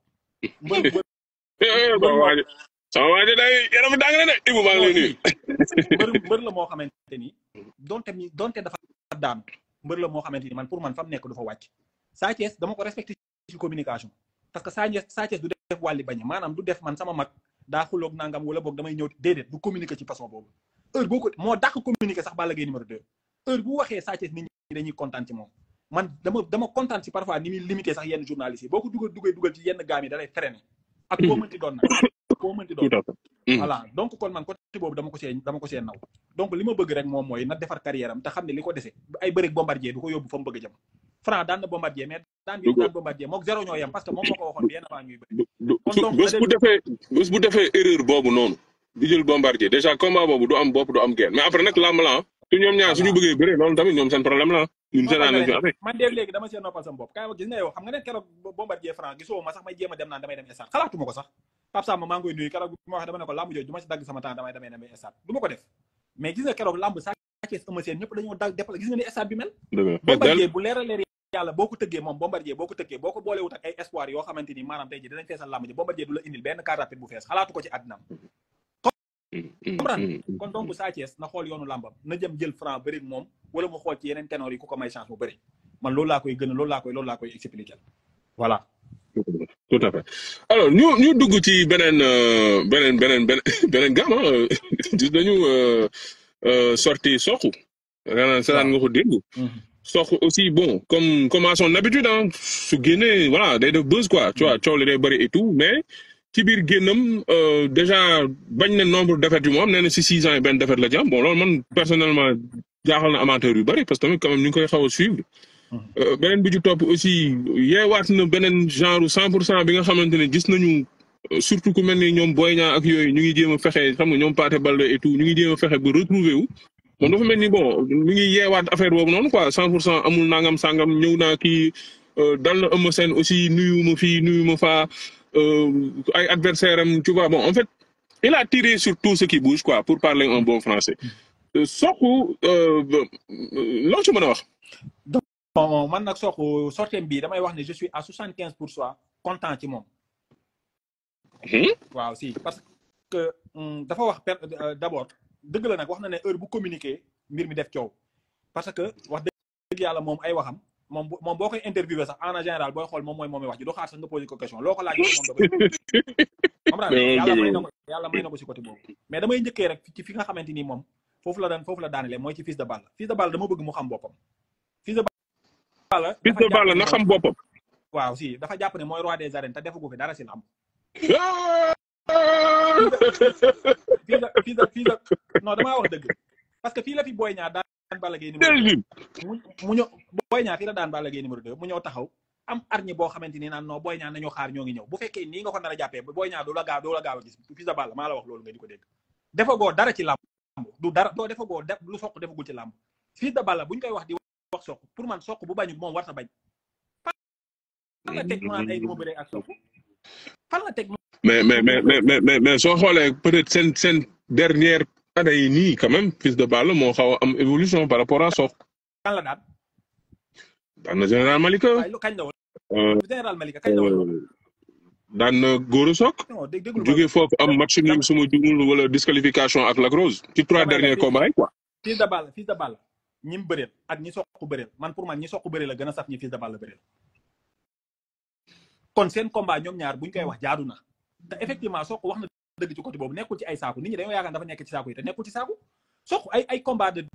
sama waaji day yaram daa nga ne de Ibou maa ngi lay nuyu mbër la moo xamante ni donte dafa daanu mbër la moo xamante ni man pour man fa mu nekk du fa wàcc Sa Thiès dama ko respecté ci communication parce que Sa Thiès du def wàlli bañ maanaam du def man sama mag daa xuloog nangam wala boog damay ñëw déedéet du communiquer ci façon boobu heure boo ko moo dàq communiquer sax Balla Gaye numéro 2 heure bu waxee Sa Thiès nit ñi dañuy kontaan ci moom man dama kontaan ci parfois ni muy limité sax yenn journalistes yi boo ko dugal ci yenn gaam yi da lay freiner ak koo mënti doon nag koo mënti doon voilà donc kon man côté boobu dama ko see naw donc li ma bëgg rek moom mooy na defar carrière am te xam ne li ko dese ay bëreeg Bombardier du ko yóbbu fa mu bëgg a jëm Franc daan na Bombardier mais daan Bombardier mook zéro ñoo yem parce que moom moo ko waxoon bien avant ñuy bëri bés bu defee erreur boobu noonu di jël Bombardier déjà combat boobu du am bopp du am genn mais après nag làmb la te ñoom ñaar suñu bëggee bëre loolu tamit ñoom seen problème la ñun seetaan nañ fi amee. man de léegi dama see noppal sama bopp kaay ma gis nga yow xam nga ne keroog Bombardier Franc gisoo ma sax may jéem a dem naan damay dem stade xalaatuma ko sax Pape Samba maa ngi koy nuyu keroog bi ma wax dama ne ko làmb jooju du ma si dagg sama temps damay demee stade du ma ko def mais gis nga keroog làmb Sa Thiès Eumeu Sène ñëpp dañoo dagg déplacé gis nga ni stade bi mel Bombardier bu leer a leer yàlla boo ko tëggee moom Bombardier boo ko tëggee boo ko boolewut ak ay espoir yoo xamante ni maanaam tey ji dinañ feesal làmb ji Bombardier du la indil benn car rapide bu fees xalaatu ko ci àddinaam comprendre kon donc Sa Thiès na xool yoonu làmbam na jëm jël Franc bëri moom wala mu xool ci yeneen ténor yi ku ko may chance mu bëri man loolu laa koy gën a loolu laa koy expliquer voilà. tout à fait alors ñu dugg ci beneen gamme gis nañu sorti Sokh seetaan nga ko dégg Sokh aussi bon comme à son habitude su génnee voilà day def buzz quoi tu vois coow li day bëri et tout mais ci biir génnam déjà bañ na nombre de défaites yu mu am nee na si 6 ans yi benn défaite la ci am bon loolu man personnellement jaaxal na amateur yu bëri parce que tamit quand même ñu ngi koy xaw a suivre beneen bi ci topp aussi yeewaat na beneen genre 100% bi nga xamante ne gis nañu surtout ku mel ni ñoom Boy Niang ak yooyu ñu ngi jéem a fexe xam nga ñoom Pathé Baldé et tout ñu ngi jéem a fexe ba retrouver wu moom dafa mel ni bon mi ngi yeewaat affaire boobu noonu quoi 100% amul nangam sangam ñëw naa kii dal na Eumeu Sène aussi nuyu ma fii nuyu ma faa ay adversaire am tu vois bon en fait il a tiré sur tout ce qui bouge quoi pour parler un bon français Sokh loo ci mën a wax. bon man nag Sokh sortem bi damay wax ne je suis à 75% content ci moom. waaw si parce que dafa wax d'abord dëgg la nag wax na ne heure bu communiquer mbir mi def coow parce que wax dëgg yàlla moom ay waxam moom boo koy interviewé sax en général booy xool moom mooy wax ji doo xaar sax nga posé ko question loo ko laaj moom da koy yàlla may na ko si côté boobu mais damay njëkkee rek ci fi nga xamante ni moom foofu la daanele mooy ci Fils de Balla dama bëgg mu xam boppam Fils de Balla na xam boppam waaw si dafa jàpp ne mooy roi des arènes te defagu fi dara si lamb fii non damaa wax dëgg parce que fii la fi Boy Niang daan Balla Gaye numéro 2 mu ñëw Boy Niang fii la daan Balla Gaye numéro 2 mu ñëw taxaw am arñi boo xamante ni naan non Boy Niang nañoo xaar ñoo ngi ñëw bu fekkee nii nga ko nar a jàppee Boy Niang doo la gaaw a gis Fils de Balla maa la wax loolu nga di ko dégg defagoo dara ci làmb du dara doo defagoo lu Sokh defagul ci làmb Fils de Balla buñ koy wax di wax Sokh pour man Sokh bu bañu moom war ta bañ fan la teg mu naan ay du ma bëree ak Sokh fan la teg mais soo xoolee peut-être seen dernière année yi nii quand même Fils de Balla moo xaw a am évolution par rapport à Sokh. kan la daan na Général Malika. kañ la woon Général Malika kañ la woon. daan na Gora Sock. jóge foofu am match nul suma jugul wala disqualification ak Lac Rose. ci 3 derniers combats yi quoi. Fils de Balla ñi mu bëreel ak ñi Sokh bëreel man pour man ñi Sokh bëreel la gën a saf ñi Fils de Balla bëreel. kon seen combat ñoom ñaar buñ koy wax jaadu na te effectivement Sokh wax na dëgg ci côté boobu nekkul ci ay saaku nit ñi dañoo yaakaar dafa nekk ci saaku yi te nekkul ci saaku Sokh ay combat de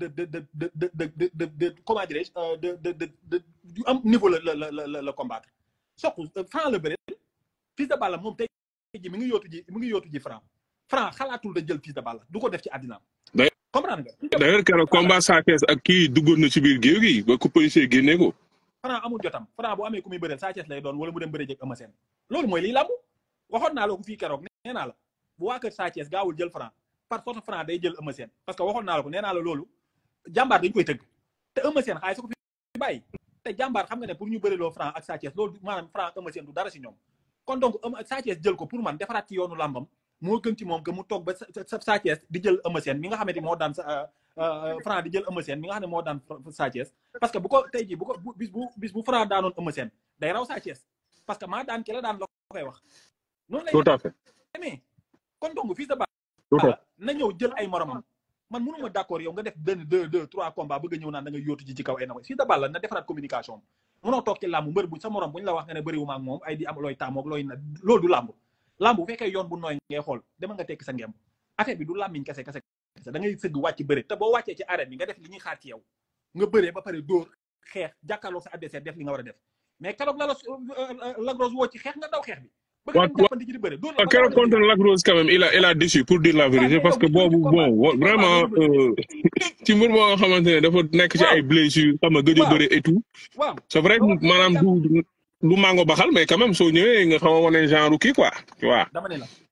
comment dirais-je de du am niveau la combattre Sokh Franc la bëreel Fils de Balla moom tey ji mi ngi yootu ji Franc xalaatul da jël Fils de Balla du ko def ci àddinaam comprendre nga d'ailleurs keroog combat Sa Thiès ak kii duggoon na ci biir géew gi ba ko policier génnee ko Franc amul jotam Franc bu amee ku muy bëreel Sa Thiès lay doon wala mu dem bëree jëg Eumeu Sène loolu mooy lii làmb waxoon naa la ko fii keroog nee naa la bu waa kër Sa Thiès gaawul jël Franc par force Franc day jël Eumeu Sène parce que waxoon naa la ko nee naa la loolu jàmbaar dañu koy tëgg te Eumeu Sène xaalis su ko fi bàyyi te jàmbaar xam nga ne pour ñu bëriloo Franc ak Sa Thiès loolu maanaam Franc Eumeu Sène du dara si ñoom kon donc Sa Thiès jël ko pour man defaraat ci yoonu làmbam moo gën ci moom que mu toog ba Sa Thiès di jël Eumeu Sène mi nga xamante moo daan Franc di jël Eumeu Sène mi nga xam ne moo daan Sa Thiès parce que bu ko tey jii bu ko bis bu Franc daanoon Eumeu Sène day raw Sa Thiès parce que maa daan ki la daan la koy wax noonu lay tout à fait mais kon donc Fils de Balla na ñëw jël ay moromam man mënuma d'accord yow nga def benn 2 3 combat bëgg a ñëw naan da nga yóotu ji ci kaw ay na Fils de Balla na defaraat communication mënoo toog ci làmb mbër bu sa morom bu ñu la wax nga ne bëriwuma ak moom ay di am looy taamoog looy na loolu du làmb bu fekkee yoon bu nooy ngay xool dama nga tekki sa ngemb affaire bi du làmmiñ kese da ngay sëgg wàcc bëre te boo wàccee ci arène bi nga def li ñuy xaar ci yow nga bëree ba pare dóor xeex jàkkaarloog sa adversaire def li nga war a def mais keroog la Lac Rose woo ci xeex nga daw xeex bi keroog contre Lac Rose quand même il a déçu pour dire la vérité parce que boobu bon vraiment ci mbir boo nga xamante ne dafa nekk ci ay blessures xam nga gëj a bëre et tout c'est vrai maanaam du mango baxal mais quand même soo ñëwee nga xaw a wane genre kii quoi tu vois dama ne la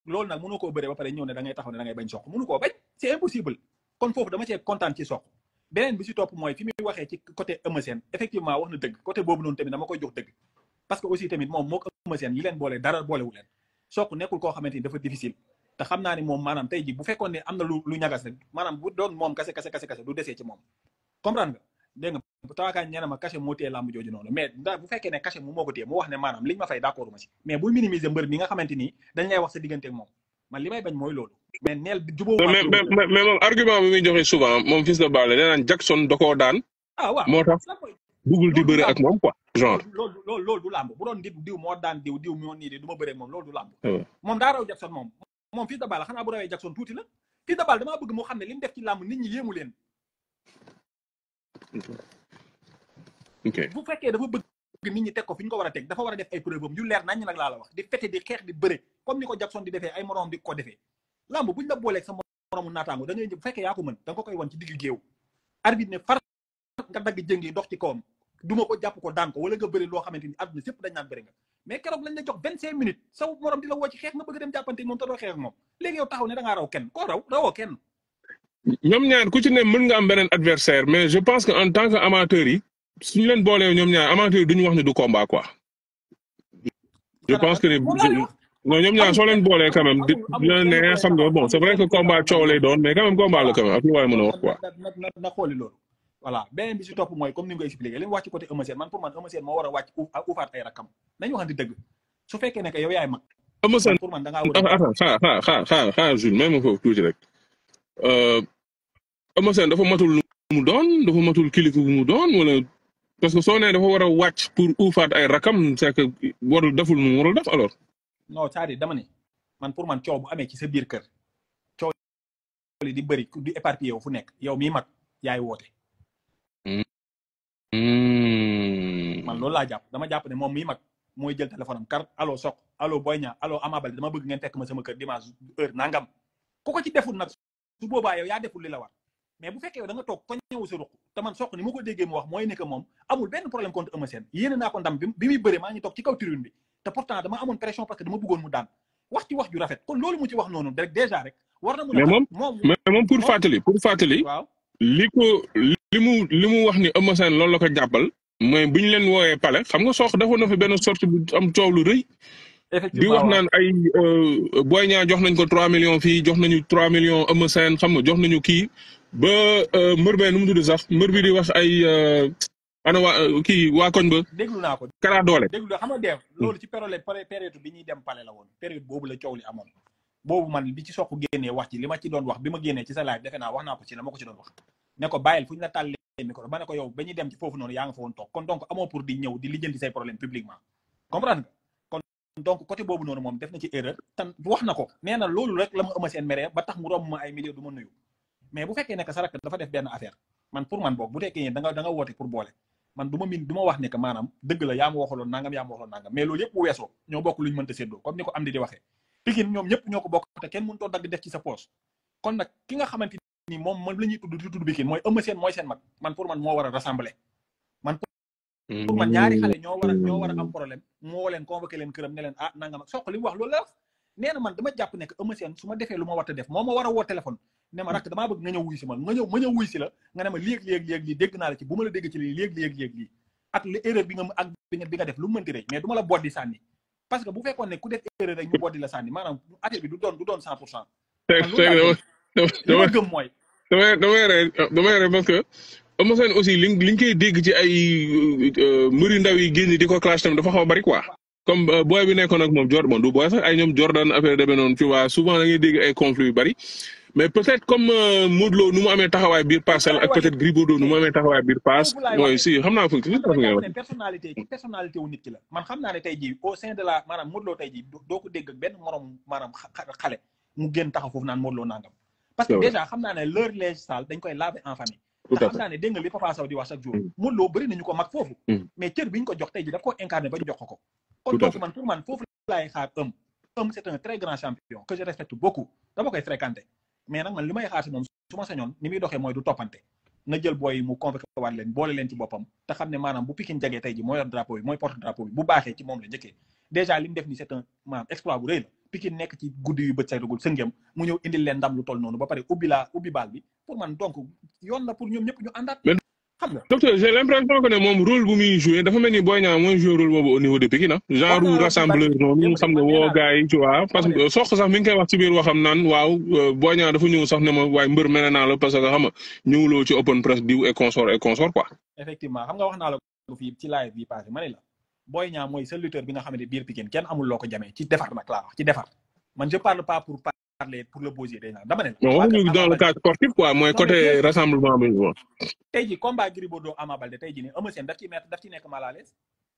loolu nag mënu koo bëree ba pare ñëw ne da ngay taxaw ne da ngay bañ Sokh mënu koo bañ c'est impossible kon foofu dama cee kontaan ci Sokh beneen bi si topp mooy fi muy waxee ci côté Eumeu Sène effectivement wax na dëgg côté boobu noonu tamit dama koy jox dëgg parce que aussi tamit moom moo ko Eumeu Sène yi leen boole dara boolewu leen Sokh nekkul koo xamante ni dafa difficile te xam naa ne moom maanaam tey ji bu fekkoon ne am na lu ñagas rek maanaam bu doon moom kase du desee ci moom comprendre nga dégg nga tawaakaan ñeena ma cachet moo téye làmb jooju noonu mais da bu fekkee ne cachet mu moo ko téye mu wax ne maanaam liñ ma fay d'accord ma si mais bul minimiser mbër mi nga xamante ni dañ lay wax sa diggante ak moom man li may bañ mooy loolu mais neel jubóo mais moom argument bi muy joxe souvent moom Fils de Balla nee naan Jackson da koo daan waaw moo tax bëggul di bëre ak moom quoi genre loolu du làmb bu doon diw moo daan diw moo nii de du ma bëre ak moom loolu du làmb moom daa raw Jackson moom Fils de Balla xanaa bu rawee Jackson tuuti la Fils de Balla damaa bëgg moo xam ne li mu def ci làmb nit ñi yéemu leen bu fekkee dafa bëgg nit ñi teg ko fi ñu ko war a teg dafa war a def ay preuve am yu leer nañ nag laa la wax di fete di xeex di bëre comme ni ko Jackson di defee ay moroom di ko defee lamb buñ la booleeg sa moroomu naataango da ngay bu fekkee yaa ko mën da nga ko koy wan ci digg géew arbitre ne far nga dagg jëngi dox ci kawam duma ko jàpp ko daan ko wala nga bëri loo xamante ni àdduna sépp dañ naan bëri nga mais keroog lañ la jox 25 minutes sa morom di la woo ci xeex nga bëgg dem jàppante moom te doo xeex ak moom léegi yow taxaw ne da ngaa raw kenn koo rawoo kenn ñoom ñaar ku ci ne mën nga am beneen adversaire mais je pense que en tant que amateur yi suñu leen boolee ñoom ñaar amateur yi duñu wax ne du combat quoi je pense que non ñoom ñaar soo leen boolee quand même dina ne xam nga bon c'est vrai que combat coow lay doon mais quand même combat la quand même ak lu waaye mën a wax quoi na xooli loolu voilà beneen bi si topp mooy comme ni nga ko expliqué li mu wax ci côté Eumeu Sène man pour man Eumeu Sène moo war a wàcc ufaat ay rakkam nañu waxante dëgg su fekkee ne que yow yaay mag Eumeu Sène pour man da ngaa war xaar Jules même foofu tuuti rek Eumeu Sène dafa matul lu mu doon dafa matul kilifa bu mu doon wala parce que soo nee dafa war a wàcc pour ufaat ay rakam c'est que warul deful mu warul def alors non c'est-à-dire dama ne man pour man coow bu amee ci sa biir kër coow li di bëri di éparpillé yow fu nekk yow mii mag yaay woote man loolu laa jàpp dama jàpp ne moom mii mag mooy jël téléphone am kar allo Sokh allo Boy Niang allo Ama Baldé dama bëgg ngeen fekk ma sama kër dimanche heure nangam ku ko ci deful nag su boobaa yow yaa deful li la war mais bu fekkee yow da nga toog ko ñëw sa ruq te man Sokh ni ma ko déggee mu wax mooy ne que moom amul benn problème contre Eumeu Sène yéene naa ko ndam bi muy bëre maa ngi toog ci kaw tribune bi te pourtant dama amoon pression parce que dama bëggoon mu daan wax ci wax ju rafet kon loolu mu ci wax noonu rek déjà rek war na mun a moom pour fàttali waaw li mu wax ni Eumeu Sène loolu la ko jàppal mooy bu ñu leen woowee pale xam nga Sokh defoon na fi benn sorte bu am coow lu rëy di wax naan ay Boy Niang jox nañ ko 3 millions fii jox nañu 3 millions Eumeu Sène xam nga jox nañu kii ba mbër bee nu mu tudd sax mbër bi di wax ay ana waa koñ ba déglu naa ko Kara Dollé déglu xam nga deew loolu ci période bi ñuy dem pale la woon période boobu la coow li amoon boobu man bi ci Sokh génnee wax ci li ma ci doon wax bi ma génnee ci sa live defe naa wax naa ko ci la ma ko ci doon wax ne ko bàyyil fu ñu la tàllee micro ba ne ko yow ba ñuy dem ci foofu noonu yaa nga fa woon toog kon donc amoo pour di ñëw di lijjanti say problème publiquement comprendre nga kon donc côté boobu noonu moom def na ci erreur tan wax na ko nee na loolu rek la ma Eumeu Sène mere ba tax mu romb ma ay millions du ma nuyu mais bu fekkee ne que sa rakk dafa def benn affaire man pour man boog bu fekkee da nga woote pour boole man du ma wax ne que maanaam dëgg la yaa ma waxaloon nangam mais loolu yëpp bu weesoo ñoo bokk luñu mënta séddoo comme ni ko am di waxee Pikine ñoom ñëpp ñoo ko bokk te kenn mënutoo dagg def ci sa poche kon nag ki nga xamante ni moom la ñuy tudd Pikine mooy Eumeu Sène mooy seen mag man pour man moo war a rassembler man pour man ñaari xale ñoo war a am problème moo leen convoqué leen këram ne leen ah nangam ak Sokh li mu wax loolu la wax nee na man dama jàpp ne que Eumeu Sène su ma defee lu ma war a def moo ma war a woo téléphone ne ma rakk damaa bëgg nga ñëw wuy si ma ñëw wuy si la nga ne ma léeg-léeg lii dégg naa la ci bu ma la dégg ci lii léeg-léeg lii ak erreur bi nga def lu mu mënti rëy mais du ma la boddi sànni parce que bu fekkoon ne ku def erreur rek ñu boddi la sànni maanaam affaire bi du doon 100%. dama gëm mooy. damay rey parce que Eumeu Sène aussi liñ koy dégg ci ay mbëri ndaw yi génn di ko clash tam dafa xaw a bari quoi. comme booy bi nekkoon ak moom Jordan du booy sax ay ñoom Jordan affaire demee noonu tu vois souvent da ngay dégg ay conflits yu bari mais peut-être comme Modou Lo nu mu amee taxawaay biir Parcelles ak peut-être Gris Bordeaux nu mu amee taxawaay biir Pass mooy si xam naa personnalité wu nit ki la man xam naa ne tey jii au sein de la maanaam Modou Lo tey jii doo ko dégg ak benn morom maanaam xale mu génn taxaw foofu naan Modou Lo nangam parce que déjà xam naa ne leur linge sale dañ koy laver en famille te xam naa ne dégg nga li Papa Sow di wax chaque jour Modou Lo bëri nañu ko mag foofu mais cër bi ñu ko jox tey jii daf ko incarné ba jox ko kon donc man pour man foofu laay xaar c'est un très grand champion que je respecte beaucoup dama koy fréquenter mais nag man li may xaar si moom su ma sañoon ni muy doxee mooy du toppante na jël booy mu convoqué waat leen boole leen ci boppam te xam ne maanaam bu Pikine jagee tey ji mooy yor drapeau bi mooy porte drapeau bi bu baaxee ci moom la njëkkee déjà li mu def ni c'est un maanaam exploit bu rëy la Pikine nekk ci guddi yu bët saytugul sëngem mu ñëw indil leen ndam lu toll noonu ba pare ubbi baal bi pour man donc yoon la pour ñoom ñëpp ñu àndaat xam nga docteur j'ai l'impression que ne moom rôle bu muy joué dafa mel ni Boy Niang mooy joué rôle boobu au niveau de Pikine genre rassembleur noonu xam nga woo gars yi tu vois parce que sox sax mi ngi koy wax ci biir waxam naan waaw Boy Niang dafa ñëw sax ne ma waaye mbër mel naa la parce que xam nga ñëwuloo ci open press diw et consort quoi effectivement xam nga wax naa la ko fii ci live bi passé ma ne la Boy Niang mooy seul lutteur bi nga xamante biir Pikine kenn amul loo ko jamee ci defar nag laa wax ci defar man je parle pas pour parler pour le bosier day dama ne la waxuñu dans le cas sportif quoi mooy côté rassemblement bi quoi tey ji combat Gris Bordeaux Ama Baldé tey ji ni Eumeu Sène daf ci nekk mal à l'aise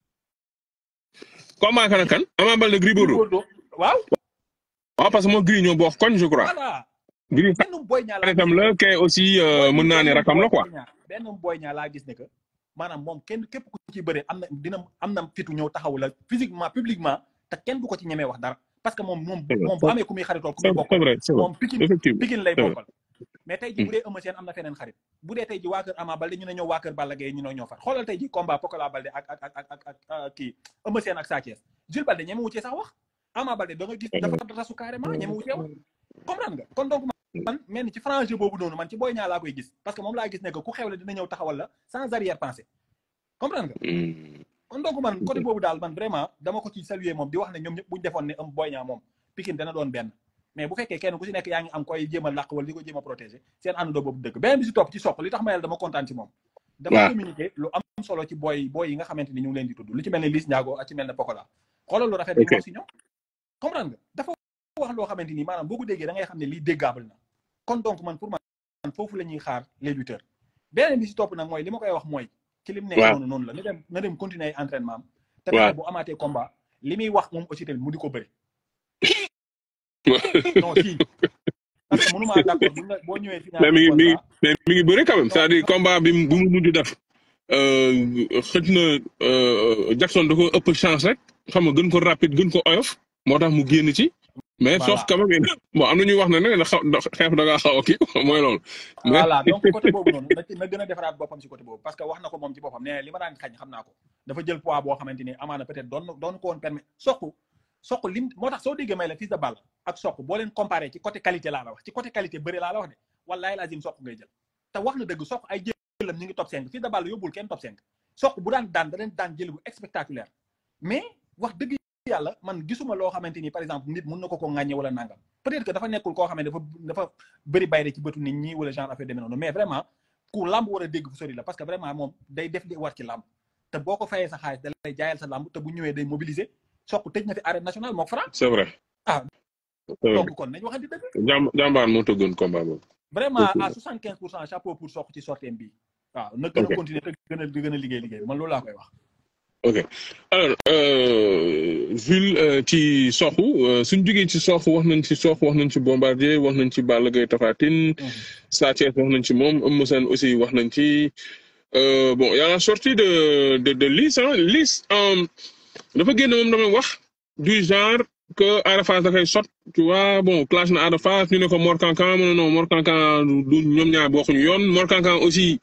combat kan Ama Baldé Gris Bordeaux waaw parce que moo Gris ñoo bokk koñ je crois voilà Gris benn Boy Niang tam la kay aussi mën naa ne rakam la quoi benn Boy Niang laa gis ne que maanaam moom kenn képp ku ci bëre am na fitu ñëw taxaw la physiquement publiquement te kenn du ko ci ñemee wax dara parce que moom bu amee ku muy xaritool ku muy bokkal moom Pikine lay bokkal mais tey ji bu dee Eumeu Sène am na feneen xarit bu dee tey ji waa kër Ama Baldé ñu ne ñëw waa kër Balla Gaye ñu ne ñoo far xoolal tey ji combat Pokola Baldé ak kii Eumeu Sène ak Sa Thiès Jules Baldé ñeme wu cee sax wax Ama Baldé da nga gis dafa rasu carrément ñeme wu cee wax comprendre nga kon donc man mel ni ci franc jeu boobu noonu man ci Boy Niang laa koy gis parce que moom laa gis ne que ku xewle dina ñëw taxawal la sans arrière-pensée comprendre nga kon donc man côté boobu daal man vraiment dama ko ci saluer moom di wax ne ñoom ñëpp buñu defoon ne Boy Niang moom Pikine dana doon benn mais bu fekkee kenn ku si nekk yaa ngi am koy jéem a làq wala di ko jéem a protéger seen àndandoo boobu dëgg beneen bi si topp ci soq li tax ma yàlla dama kontaan ci moom dafa communiquer lu am solo ci boy yi nga xamante ni ñu ngi leen di tudd lu ci mel ne Liss Ndiago ak ci mel ne Pokola xoolal lu rafet bi wax si ñoom comprendre nga dafa wax loo xamante ni maanaam boo ko déggee da ngay xam ne lii déggable na kon donc man pour man foofu la ñuy xaar les lutteurs beneen bi si topp nag mooy li ma koy wax mooy ci lim nekk noonu la na dem continuer entraînement am te bu amaatee combat li muy wax moom aussi tamit mu di ko bëri non si parce que mënuma d'accord boo ñëwee final mais mi ngi bëri quand même c'est-à-dire combat bi bu mu mujj def xëj na Jackson da ko ëpp chance rek xam nga gën ko rapide gën ko oyof moo tax mu génn ci mais sauf quand même bon am na ñuy wax ne nag xeex da ngaa xaw a kii mooy loolu voilà donc côté boobu noonu na gën a defaraat boppam si côté boobu parce que wax na ko moom ci boppam ne li ma daan xañ xam naa ko dafa jël poids boo xamante ni amaana peut-être doon ko woon permettre soq lim moo tax soo déggee may la Fils de Balla ak soq boo leen comparé ci côté qualité laa la wax ci côté qualité bëri laa la wax de wallahi lazim soq ngay jël te wax na dëgg soq ay jëlam ñu ngi top 5 Fils de Balla yóbbul kenn top 5 soq bu daan da leen daan jël bu spectaculaire mais wax dëgg yàlla man gisuma loo xamante ni par exemple nit mën na ko ŋàññe wala nangam peut-être que dafa nekkul koo xamante dafa bëri bayre ci bëtu nit ñi wala genre affaire demee noonu mais vraiment ku lamb war a dégg fu sori la parce que vraiment moom day def li war ci lamb te boo ko fayee sa xaalis da lay jaayal sa lamb te bu ñëwee day mobiliser soq tëj na fi arène nationale mook Franc c'est vrai donc kon nañ waxante dëgg jàmbaar moo tëggoon combat boobu vraiment à 75% chapeau pour soq ci sorteem bi waaw na gën a continuer te gën a liggéey man loolu laa koy wax ok alors Jules ci soxu suñ jógee ci soxu wax nañ ci Bombardier wax nañ ci Balla Gaye Tapha Tine Sa Thiès wax nañ ci moom Eumeu Sène aussi wax nañ ci bon y a la sortie de Liss dafa génn moom damay wax du genre que Ada Fass dafay sot tu vois bon clash na Ada Fass ñu ne ko Mor Kankan non Mor Kankan du ñoom ñaar bokkuñu yoon Mor Kankan aussi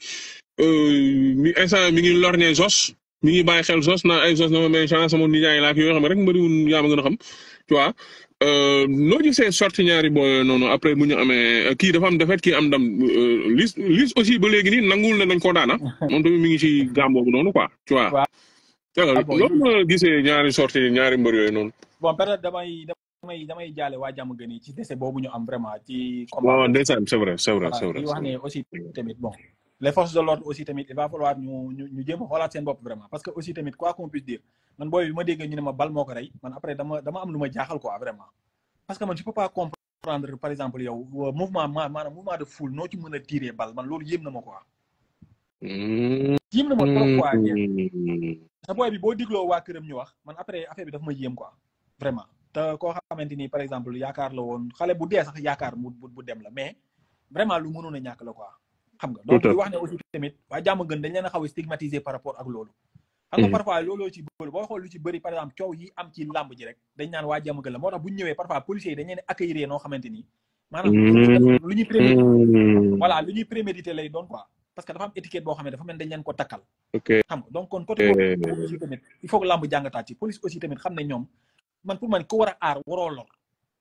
instant mi ngi lorñee Zos mi ngi bàyyi xel Zos naa ay Zos na ma may chance sama nijaay laa ak yoo xam ne rek mbëriwul yaa ma gën a xam tu vois noo gisee sorti ñaari booy noonu après bu ñu amee kii dafa am defet kii am ndam Liss aussi ba léegi nii nanguwul ne dañ koo daana moom tamit mi ngi ci gaam boobu noonu quoi tu vois loolu ma gisee ñaari sorti ñaari mbër yooyu noonu bon peut-être damay jaale waa jàmm gën yi ci décès boobu ñu am vraiment ci waaw ndeysaan c'est vrai di wax ne aussi tamit bon les forces de l'ordre aussi tamit il va falloir ñu jéem a xoolaat seen bopp vraiment parce que aussi tamit quoi qu'on puisse dire man booy bi ma dégg ñu ne ma bal moo ko rey man après dama am lu ma jaaxal quoi vraiment parce que man je peux pas comprendre par exemple yow mouvement maanaam mouvement de foule noo ci mën a tirer bal man loolu yéem na ma quoi yéem na ma trop quoi sa booy bi boo digloo waa këram ñu wax man après affaire bi dafa ma yéem quoi vraiment te koo xamante ni par exemple yaakaar la woon xale bu dee sax yaakaar bu dem la mais vraiment lu mënoon a ñàkk la quoi xam nga donc di wax ne aussi tamit waa jàmm gën dañ leen a xaw a stigmatiser par rapport ak loolu xam nga parfois looloo ci bëri boo xool lu ci bëri par exemple coow yi am ci làmb ji rek dañ naan waa jàmm gën la moo tax bu ñu ñëwee parfois policiers yi dañ leen accueillir noo xamante ni maanaam lu ñuy prémédité lay doon quoi parce que dafa am étiquette boo xam ne dafa mel dañ leen ko takkal xam nga donc kon côté boobu aussi tamit il faut que làmb jàngataat ci police aussi tamit xam ne ñoom man pour man ko war a aar waroo lor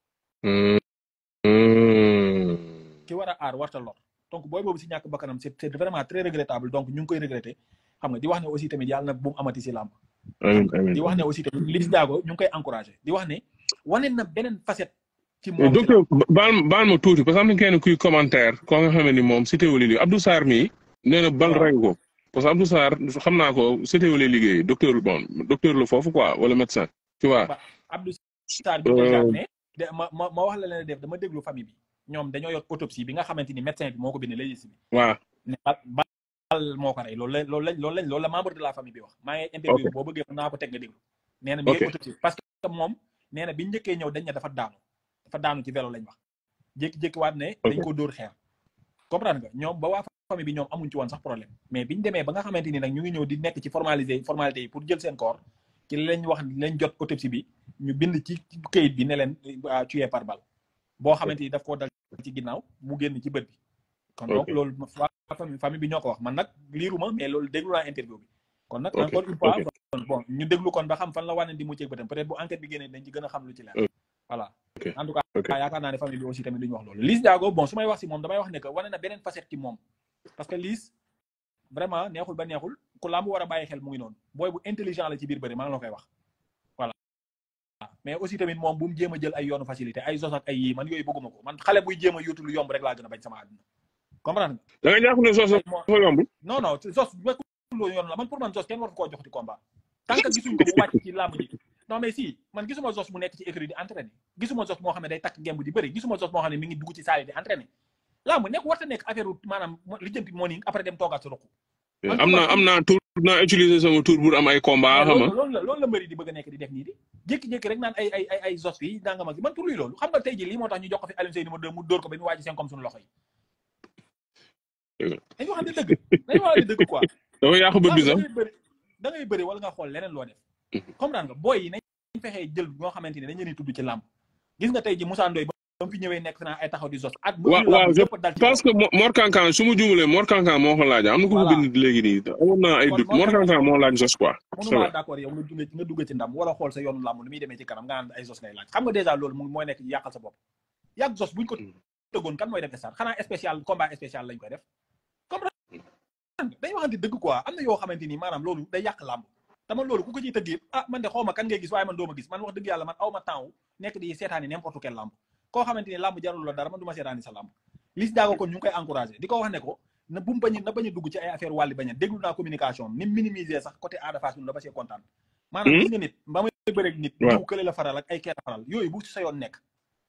ki war a aar warta lor donc booy boobu si ñàkk bakkanam c'est vraiment très regrettable donc ñu ngi koy regretter xam nga di wax ne aussi tamit yàlla na bu mu amati si làmb di wax ne aussi tamit Liss Ndiago ñu ngi koy encourager di wax ne wane na beneen facette ci moom docteur baal ma tuuti parce que am na kenn kuy commentaire ko nga xam ne ni moom cité wu li Abdou Sarr mii nee na bal rey ko parce que Abdou Sarr xam naa ko cité wu liggéey docteur la foofu quoi wala médecin tu vois Abdou Sarr bi déjà ne ma wax la leen def dama déglu famille bi ñoom dañoo yor autopsie bi nga xamante ni médecin bi moo ko bind légiste bi waaw ne bal moo ko rey loolu la membre de la famille bi wax maa ngi interview boo bëggee mën naa ko teg nga déglu nee na mi ngi autopsie parce que moom nee na biñu njëkkee ñëw dañ ne dafa daanu ci vélo lañ wax jékki-jékki waat ne dañ ko dóor xeer comprendre nga ñoom ba waa famille bi ñoom amuñ ci woon sax problème mais biñu demee ba nga xamante ni nag ñu ngi ñëw di nekk ci formalité yi pour jël seen corps ci lañ wax lañ jot autopsie bi ñu bind ci këyit bi ne leen tué par balle boo xamante ni daf koo dal ci ginnaaw mu génn ci bët bi kon donc loolu famille bi ñoo ko wax man nag liiruma mais loolu déglu naa interview bi kon nag encore une fois bon ñu déglu kon ba xam fan la wànneen di mucceeg bëtam peut-être bu enquête bi génnee dañ ci gën a xam lu ci leer voilà en tout cas yaakaar naa ne famille bi aussi tamit duñu wax loolu Liss Ndiago bon su may wax si moom damay wax ne que wane na beneen facette ci moom parce que Liss vraiment neexul ba neexul ku laa mu war a bàyyi xel mu ngi noonu booy bu intelligent la ci biir bëri maa ngi la koy wax voilà mais aussi tamit moom bu mu jéem a jël ay yoonu facilité ay sos ak ay yii man yooyu bëgguma ko man xale buy jéem a yóotu lu yomb rek laa gën a bañ sama àdduna comprendre da nga jàpp ne sos dafa yomb non sos lu yoon la man pour man sos kenn war koo jox di combat tant que gisuñ ko mu wàcc ci làmb ji non mais si man gisuma sos mu nekk ci écurie di entraîner gisuma sos moo xam ne day takk gemb di bëri gisuma sos moo xam ne mi ngi dugg ci salle di entraîner làmb nekk warta nekk affaire maanaam lijjanti morning après dem toogaat sa ruq am naa tour naa utiliser sama tour pour am ay combat xam nga loolu la mbëri di bëgg a nekk di def nii di jékki-jékki rek naan ay sos fii danga mag man pour luy loolu xam nga tey ji lii moo tax ñu jox ko fi Alioune Seye numéro 2 mu dóor ko ba mu waaji seen comme suñu loxo yi dañu waxante dëgg quoi dafa yàqu bët bi sax da ngay bëri wala nga xool leneen loo def comprendre nga booy yi nañ fexee jël ñoo xamante ne dañ leen di tudd ci làmb gis nga tey ji Moussa Ndoye ba mu fi ñëwee nekk naa ay taxaw di sos ak waaw je pense que Mor Kankan su ma juumalee Mor Kankan moo ko laaj am na ko bind léegi nii amoon naa ay doute Mor Kankan moo laaj sos quoi mënuma d'accord yow nga dugg ci ndam wala xool sa yoonu làmb lu muy demee ci kanam nga naan ay sos ngay laaj xam nga dèjà loolu mooy nekk yàqal sa bopp yàgg sos buñ ko tëggoon kan mooy def star xanaa spécial combat spécial lañ koy def dañu waxante dëgg quoi am na yoo xamante ni maanaam loolu day yàq làmb dama loolu ku ko ciy tëggee man de xaw ma kan ngay gis waaye man doo ma gis man wax dëgg yàlla man aw ma temps nekk di seetaani n'importe quel làmb koo xamante ni làmb jarul la dara man du ma seetaani sa làmb Liss Ndiago kon ñu ngi koy encouragé di ko wax ne ko na bu mu bañ a dugg ci ay affaire wàlli bañ a déglu naa communication ni minimiser sax côté Ada Fass ñun la ba see kontaan maanaam gis nga nit ba may bëreeg nit diw kële la faral ak ay kee la faral yooyu bu sa yoon nekk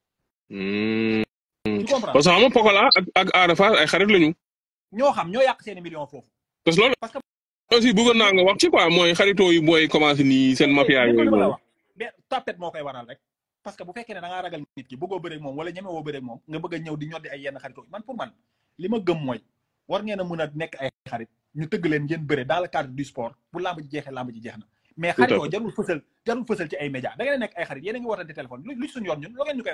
tu comprends parce que xam nga Pokola ak Ada Fass ay xarit lañu ñoo xam ñoo yàq seeni millions foofu parce que loolu aussi bëggoon naa nga wax ci quoi mooy xaritoo yu booy commencé nii seen mafia yooyu la wax mais tapet moo koy waral rek parce que bu fekkee ne da ngaa ragal nit ki bëggoo bëreeg moom wala ñeme woo bëreeg moom nga bëgg a ñëw di ñoddi ay yenn xaritoo man pour man li ma gëm mooy war ngeen a mën a nekk ay xarit ñu tëgg leen ngeen bëre dans le cadre du sport bu lamb ji jeexee lamb ji jeex na mais xaritoo jarul fësal ci ay médias da ngeen nekk ay xarit yéen a ngi wootante téléphone lu suñu yoon ñun lu ngeen ñu koy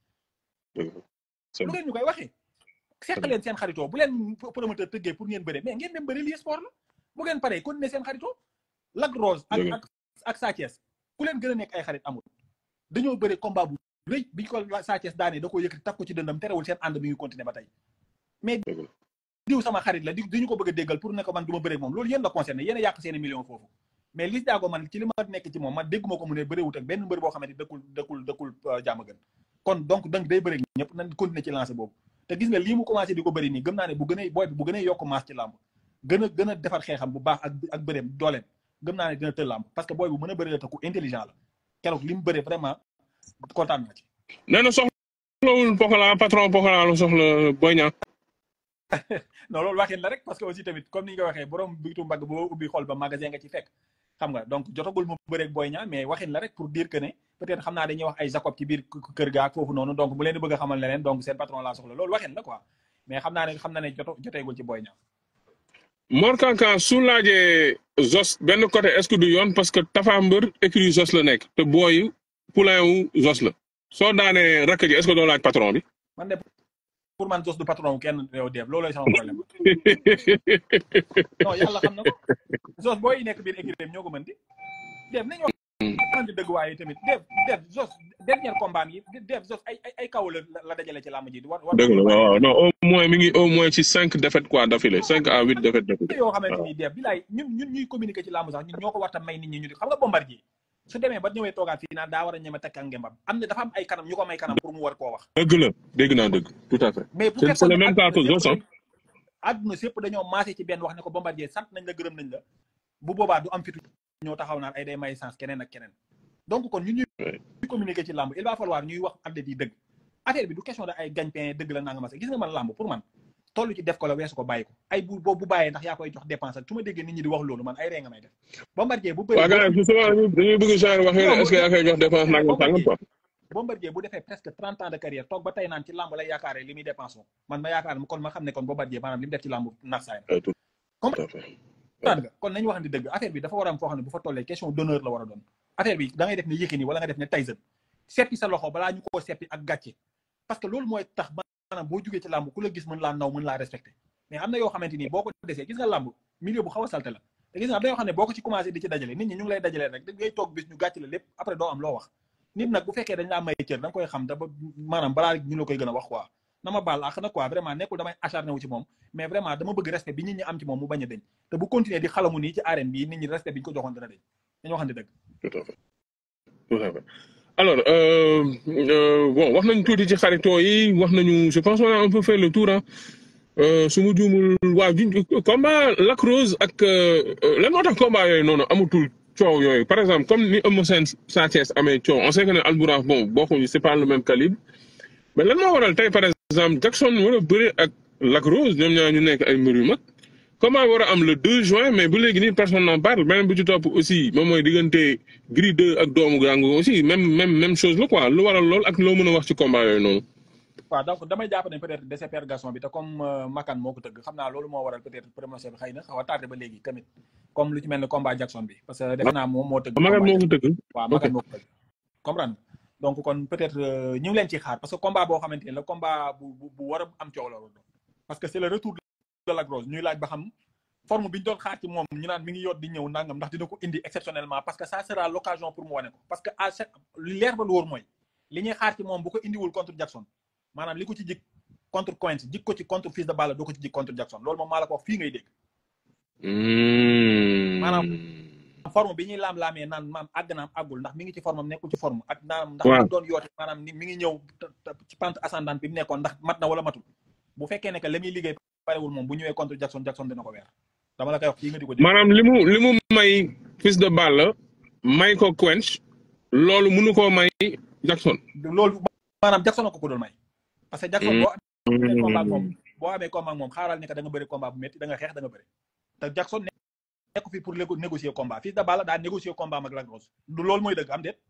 waxee seq leen seen xaritoo bu leen promoteur tëggee pour ngeen bëre mais ngeen dem bëre lii sport la bu ngeen paree continuer seen xaritoo Lac Rose ak Sa Thiès ku leen gën a nekk ay xarit amul dañoo bëre combat bu rëy biñ ko Sa Thiès daanee da ko yëkkati taf ko ci dëndam terewul seen ànd mi ngi continuer ba tey mais diw sama xarit la diñu ko bëgg a déggal pour ne ko man du ma bëre moom loolu yéen la concerné yéen a yàq seeni millions foofu mais Liss Ndiago man ci li ma nekk ci moom man dégguma ko mu ne bëreewut ak benn mbër boo xamante dëkkul jàmm gën kon donc day bëre ñëpp nañ continuer ci lancé boobu te gis nga lii mu commencé di ko bëri nii gëm naa ne bu gën a yokk maas ci làmb gën a defar xeexam bu baax ak bëreem dooleem gëm naa ne dina tël làmb parce que booy bu mën a bëri la te ku intelligent la keroog li mu bëre vraiment kontaan naa ci. nee na soxlawul Pokola patron Pokola la soxla Boy Niang. non loolu waxin la rek parce que aussi tamit comme ni nga ko waxee borom bitu mbagg boo ubbi xool ba magasin nga ci fekk xam nga donc jotagul mu bëreeg Boy Niang mais waxin la rek pour dire que ne peut-être xam naa dañuy wax ay Jacob ci biir kër ga ak foofu noonu donc bu leen di bëgg a xamal leneen donc seen patron laa soxla loolu waxin la quoi mais xam naa ne joteegul ci Boy Niang. Mor Kankan su laajee Zos benn côté est-ce que du yoon parce que Tapha Mbeur écurie Zos la nekk te booy poulain wu Zos la soo daanee rakk ji est-ce que doo laaj patron bi. man de pour man Zos du patron kenn yow Dave loolooy sama problème non yàlla xam na ko Zos booy yi nekk biir écurie ñoo ko mën di Dave nañu wax waxante dëgg waaye tamit Dev Zoss dernier combat yi Dev Zoss ay kaw la dajale ci làmb ji dëgg la waaw non au moins mi ngi au moins ci 5 défaites quoi d'affilée 5 à 8 défaites d'affilée yoo xamante ni Dev bilaay ñun ñuy communiquer ci làmb sax ñun ñoo ko war a may nit ñi ñu di xam nga Bombardier su demee ba ñëwee toogaat fii naan daa war a ñeme tekk ak ngembam am na dafa am ay kanam ñu ko may kanam pour mu war koo wax dëgg la dégg naa dëgg tout à fait mais c'est le même cas que Zoss àdduna sépp dañoo maase ci benn wax ne ko Bombardier sant nañ la gërëm nañ la bu boobaa du am fitu ñoo taxaw naan ay day may sens keneen ak keneen donc kon ñun ñuy communiquer ci làmb il va falloir ñuy wax athlètes yi dëgg affaire bi du question de ay gagne-pain dëgg la nanga ma gis nga man làmb pour man toll ci def ko la weesu ko bàyyi ko ay bu bàyyee ndax yaa koy jox dépense ak su ma déggee nit ñi di wax loolu man ay ree nga may def Bombardier bu bëri dañuy bëgg genre wax est-ce que yaa koy jox dépense nangam sangam quoi Bombardier bu defee presque 30 ans de carrière toog ba tey naan ci làmb lay yaakaaree li muy dépense man ma yaakaar kon ma xam ne kon Bombardier maanaam li mu def ci làmb nax saay kon nañu waxante dëgg affaire bi dafa war a am foo xam ne bu fa tollee question d'honneur la war a doon affaire bi da ngay def ne Yékini wala nga def ne Tyson seppi sa loxo balaa ñu koo seppi ak gàcce parce que loolu mooy tax maanaam boo jugee ci làmb ku la gis mën laa naw mën laa respecté mais am na yoo xamante ni boo ko desee gis nga làmb milieu bu xaw a salte la te gis nga am na yoo xam ne boo ko ci commencé di ci dajale nit ñi ñu ngi lay dajalee rek da ngay toog bis ñu gàcc la lépp après doo am loo wax nit nag bu fekkee dañ laa may cër da nga koy xam te ba maanaam balaa ñu la koy gën a wax quoi na ma baal ak nag quoi vraiment nekkul damay acharné wu ci moom mais vraiment dama bëgg respect bi nit ñi am ci moom mu bañ a deñ te bu continuer di xalamu nii ci arène bi nit ñi respect bi ñu ko joxoon dana deñ dañu waxante dëgg tout à fait alors bon wax nañu tuuti ci xaritoo yi wax nañu je pense on a un peu fait le tour su ma juumul waaw combat Lac Rose ak lan moo tax combat yooyu noonu amatul coow yooyu par exemple comme ni Eumeu Sène Sa Thiès amee coow on sait que ne Albourakh bon bokkuñu c'est pas le même calibre mais lan moo waral tey par exemple Jackson war a bëri ak Lac Rose ñoom ñaar ñu nekk ay mbir yu mag comment war a am le 2 juin mais ba léegi nii personne n'en parle beneen bu ci topp aussi moom mooy diggante Gris 2 ak doomu Gango aussi même chose la quoi lu waral lool ak loo mën a wax ci combat yooyu noonu. waaw donc damay jàpp ne peut-être désépergation bi te comme Makan moo ko tëgg xam naa loolu moo waral peut-être promotion bi xëy na xaw a tardé ba léegi tamit comme lu ci mel ne combat Jackson bi parce que defe naa moom moo tëgg. Makan moo ko tëgg. waaw Makan moo ko tëgg comprendre donc kon peut-être ñu ngi leen ciy xaar parce que combat boo xamante ne la combat bu war a am coow la parce que c'est le retour de Lac Rose ñuy laaj ba xam forme bi ñu doon xaar ci moom ñu naan mi ngi yot di ñëw nangam ndax dina ko indi exceptionnellement parce que ça sera l'occasion pour mu wane ko parce que à chaque leer ba lu wóor mooy li ñuy xaar ci moom bu ko indiwul contre Jackson maanaam li ko ci jik contre Coins jik ko ci contre Fils de Balla doo ko ci jik contre Jackson loolu moom maa la ko wax fii ngay dégg maanaam forme bi ñuy laam-laamee naan maam àgg naam àggul ndax mi ngi ci forme am nekkul ci forme ak naam ndax mi doon yoote maanaam mi ngi ñëw ci pente ascendante bi mu nekkoon ndax mat na wala matul bu fekkee ne que la muy liggéey parewul moom bu ñëwee contre Jackson dina ko weer dama la koy wax fii nga di ko dégg maanaam li mu may Fils de Balla may ko Quench loolu mënu koo may Jackson loolu maanaam Jackson a ko doon may parce que Jackson boo amee combat moom xaaral ne que da nga bëri combat bu métti da nga xeex da nga bëri te Jackson nekk fi pour négocier combat Fils de Balla daa négocier combat ak Lac Rose du loolu mooy dëgg am déet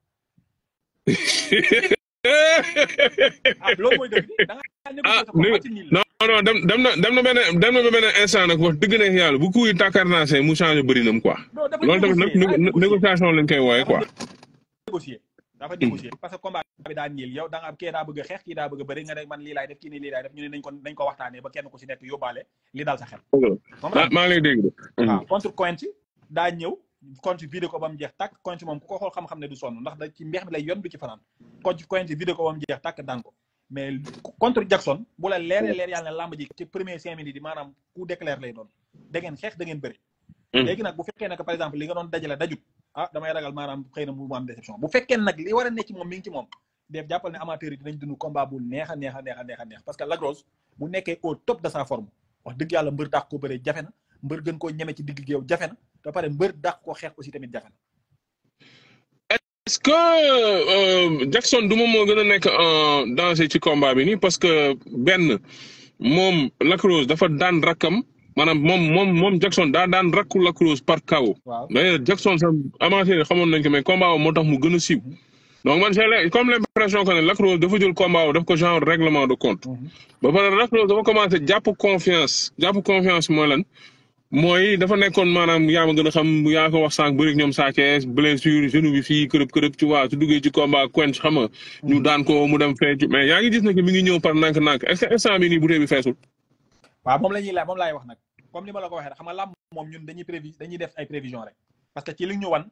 loolu mooy dëgg da nga négocier sa combat ci nii la non dem na benn instant nag wax dëgg ne yàlla bu kuy tàkkarnaase mu changé bërinam quoi loolu tamit nag négociation lañ koy wooye quoi dafa négocier parce que combat bi daa niil yow da nga am kii daa bëgg a xeex kii daa bëgg a bëri nga ne man lii laay def kii nii lii laay def ñu ne nañ ko waxtaanee ba kenn ku ci nekk yóbbaale li daal sa xel maa ngi lay dégg waaw contre Cointre daa ñëw Cointre vidé ko ba mu jeex tàkk Cointre moom ku ko xool xam-xam ne du sonn ndax da ci mbeex mi lay yoon du ci fanaan Cointre vidé ko ba mu jeex tàkk daan ko mais contre Jackson bu la leeree leer yàlla ne lamb ji ci premier 5 minutes yi maanaam coup d'éclair lay doon da ngeen xeex da ngeen bëri léegi nag bu fekkee ne par exemple li nga doon dajale dajut damay ragal maanaam xëy na mu am déception bu fekkee nag li war a nekk ci moom mi ngi ci moom def jàppal ne amateurs yi dinañ dund combat bu neex a neex parce que Lac Rose bu nekkee au top de sa forme wax dëgg yàlla mbër dàq ko bëree jafe na mbër gën koo ñeme ci digg géew jafe na te pare mbër dàq ko xeex aussi tamit jafe na. est-ce que Jackson du moom moo gën a nekk en danger ci combat bi nii parce que benn moom Lac Rose dafa daan rakkam. maanaam moom Jackson daa daan rakku Lac Rose par KO. waaw d'ailleurs Jackson sax amateur xamoon nañ ko mais combat moo tax mu gën a siiw. donc man j'ai comme l'impression que ne Lac Rose dafa jël combat def ko genre règlement de compte. ba pare Lac Rose dafa commencé jàpp confiance mooy lan mooy dafa nekkoon maanaam yaa ma gën a xam yaa ko wax sànq bëri ñoom Sa Thiès blessure genou bi fii kërëb ci waa su duggee ci combat Quench xam nga ñu daan ko mu dem fee mais yaa ngi gis ne que mi ngi ñëw par nànk-nànk est-ce que instant bi nii bouteille bi feesul. waaw moom laay wax nag comme ni ma la ko waxee xam nga làmb moom ñun dañuy def ay prévision rek parce que ci li ñu wan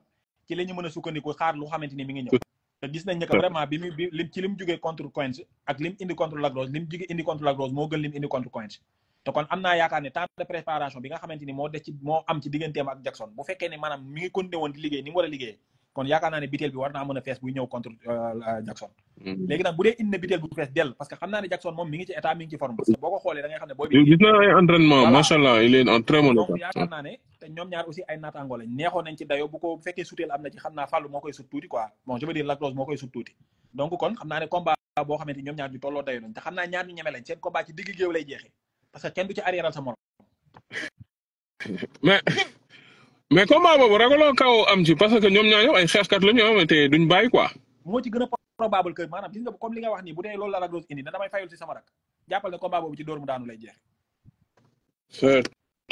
ci la ñu mën a sukkandiku xaar lu xamante ni mi ngi ñëw te gis nañ ne que vraiment bi lim jógee contre Quench ak lim indi contre Lac Rose lim jógee indi contre Lac Rose moo gën lim indi contre Quench te kon am naa yaakaar ne temps de préparation bi nga xamante ni moo am ci digganteem ak Jackson bu fekkee ne maanaam mi ngi continué woon di liggéey ni mu war a liggéeyee kon yaakaar naa ne biteel bi war naa mën a fees buy ñëw contre Jackson léegi nag bu dee indi na biteel bu fees dell parce que xam naa ne Jackson moom mi ngi ci état mi ngi ci forme parce que boo ko xoolee da ngay xam ne booy bi gis naa ay entraînement machallah il est en très bon état donc yaakaar naa ne te ñoom ñaar aussi ay naataango lañ neexoon nañ ci dayo bu ko fekkee suteel am na ci xam naa Fallou moo koy sut tuuti quoi bon je veux dire Lac Rose moo koy sut tuuti donc kon xam naa ne combat boo xamante ñoom ñaar ñu tolloo dayo nañ te xam naa ñaar ñu ñeme lañ seen combat ci digg géew lay jeexee parce que kenn du ci arrièreal sa morom mais combat boobu ragaloo kaw am ci parce que ñoom ñaar ñëpp ay xeexkat la ñu xamante duñ bàyyi quoi. moo ci gën a probable que maanaam gis nga comme li nga wax nii bu dee loolu la Lac Rose indi na damay fayul si sama rak jàppal ne combat boobu ci dóor mu daanu lay jeexe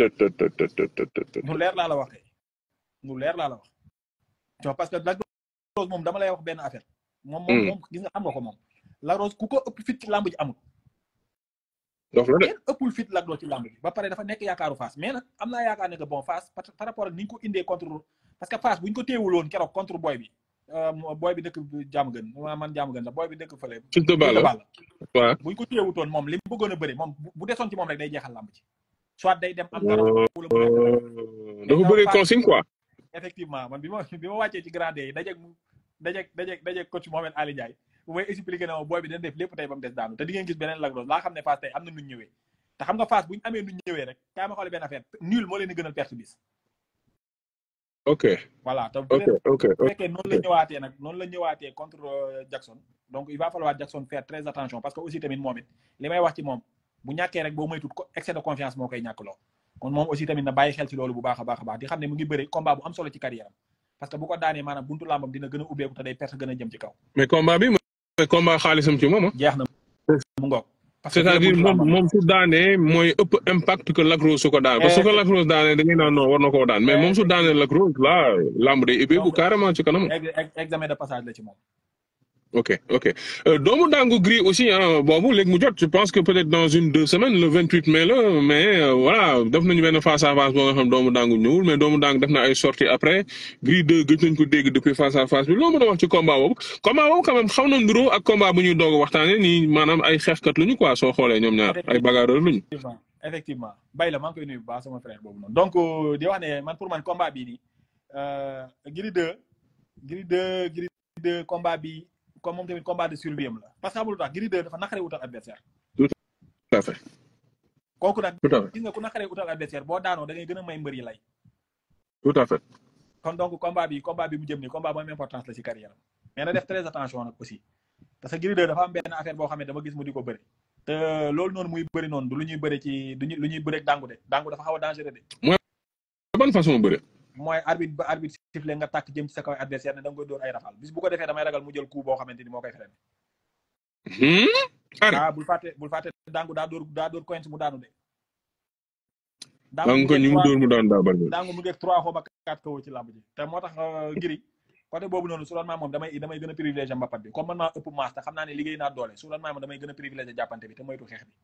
nu leer laa la wax kay nu leer laa la wax tu vois parce que Lac Rose moom dama lay wax benn affaire moom gis nga xam nga ko moom Lac Rose ku ko ëpp fit ci làmb ji amul kenn ëppul fit Lac Rose ci làmb ji ba pare dafa nekk yaakaaru Fass mais nag am naa yaakaar ne que bon Fass par rapport ak ni ñu ko indee contre parce que Fass bu ñu ko téewuloon keroog contre boy bi dëkk jàmm gën man jàmm gën la boy bi dëkk fële Fils de Balla waaw bu ñu ko téewutoon moom li mu bëggoon a bëri moom bu desoon ci moom rek day jeexal làmb ji soit day dem am dara wala dafa bëri consigne quoi effectivement man bi ma wàccee ci grade yi dajeeg coach Mohamed Ali Ndiaye bu may expliqué na ma booy bi dina def lépp tey ba mu des daanu te di ngeen gis beneen Lac Rose laa xam ne Fass tey am na nuñ ñëwee te xam nga Fass bu ñu amee nuñ ñëwee rek kaay ma xoole benn affaire nul moo leen di gënal perte bis ok voilà te ok bu fekkee noonu la ñëwaatee nag noonu la ñëwaatee contre Jackson donc il va falloir Jackson faire très attention parce que aussi tamit moom it li may wax ci moom bu ñàkkee rek boo moytut excès de confiance moo koy ñàkkloo kon moom aussi tamit na bàyyi xel ci loolu bu baax a baax di xam ne mu ngi bëri combat bu am solo ci carrière am parce que bu ko daanee maanaam buntu làmbam dina gën a ubbeeku te day perte gën a jëm ci kaw mais combat bi mooy combat xaalisam ci moom jeex na mu ngoog c'est-à-dire moom su daanee mooy ëpp impact que Lac Rose su ko daan parce que su ko Lac Rose daanee da ngay naan non war na koo daan mais moom su daanee Lac Rose là làmb day ubbeeku carrément ci kanam examen de passage la ci moom ok doomu daangu Gris aussi boobu léegi mu jot je pense que peut-être dans 1-2 semaines le 28 mai la mais voilà def nañu benn face à face boo nga xam doomu daangu ñëwul mais doomu daangu def na ay sorties après Gris 2 gëj nañ ko dégg depuis face à face bi loo mën a wax ci combat boobu quand même xaw na nduroo ak combat bu ñuy doog a waxtaanee nii maanaam ay xeexkat lañu quoi soo xoolee ñoom ñaar ay bagarreur lañu. effectivement bay la maa ngi koy nuyu bu baax sama frère boobu noonu donc di wax ne man pour man combat bii nii Gris 2 combat bi. comme moom tamit combat de survie am la parce que amul tax Gris 2 dafa naqaree utal adversaire tout à fait kooku nag gis nga ku naqaree utal adversaire boo daanoo da ngay gën a may mbër yi lay tout à fait kon donc combat bi mu jëm nii combat bu am importance la ci carrière am mais na def très attention nag aussi parce que Gris 2 dafa am benn affaire boo xam ne dama gis mu di ko bëri te loolu noonu muy bëri noonu du lu ñuy bëri ci lu ñuy bëri ak dangu dafa xaw a dangereux de mooy ban façon bëri mooy arbitre sifflé nga tàkk jëm ci sa kaw adversaire ne da nga koy dóor ay rafal bis bu ko defee damay ragal mu jël coup boo xamante ni moo koy freiné. bul fàtte dangu daa dóor Quench mu daanu de. dangu ko ñu mu dóor mu daanu daa bari. dangu mu ngeeg 3 xaw ma 4 kaw ci làmb ji te moo tax Gris côté boobu noonu su doon maa moom damay gën a privilégié mbapat bi comme man maa ëpp maas te xam naa ne liggéey naa doole su doon maa moom damay gën a privilégié jàppante bi te moytu xeex bi.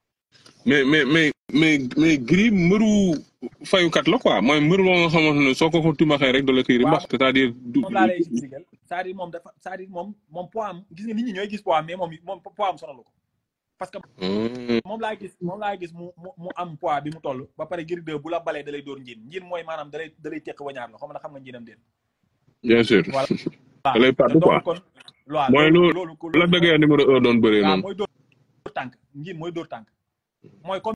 mais Gris mbëru fayukat la quoi mooy mbëru boo nga xamante ne soo ko tumaxee rek da la koy ribax c'est-à-dire moom laa lay expliquer c'est-à-dire moom poids am gis nga nit ñi ñooy gis poids am mais moom poids am sonalu ko parce que moom laa gis mu am poids bi mu toll ba pare Gris 2 bu la balee da lay dóor njiin mooy maanaam da lay teq wañaar la xam nga njiinam déen bien sûr voilà da lay pàddu quoi kon mooy loolu la dëggee numéro 1 doon bëree noonu mooy dóor tànk njiin mooy dóor tànk mooy comme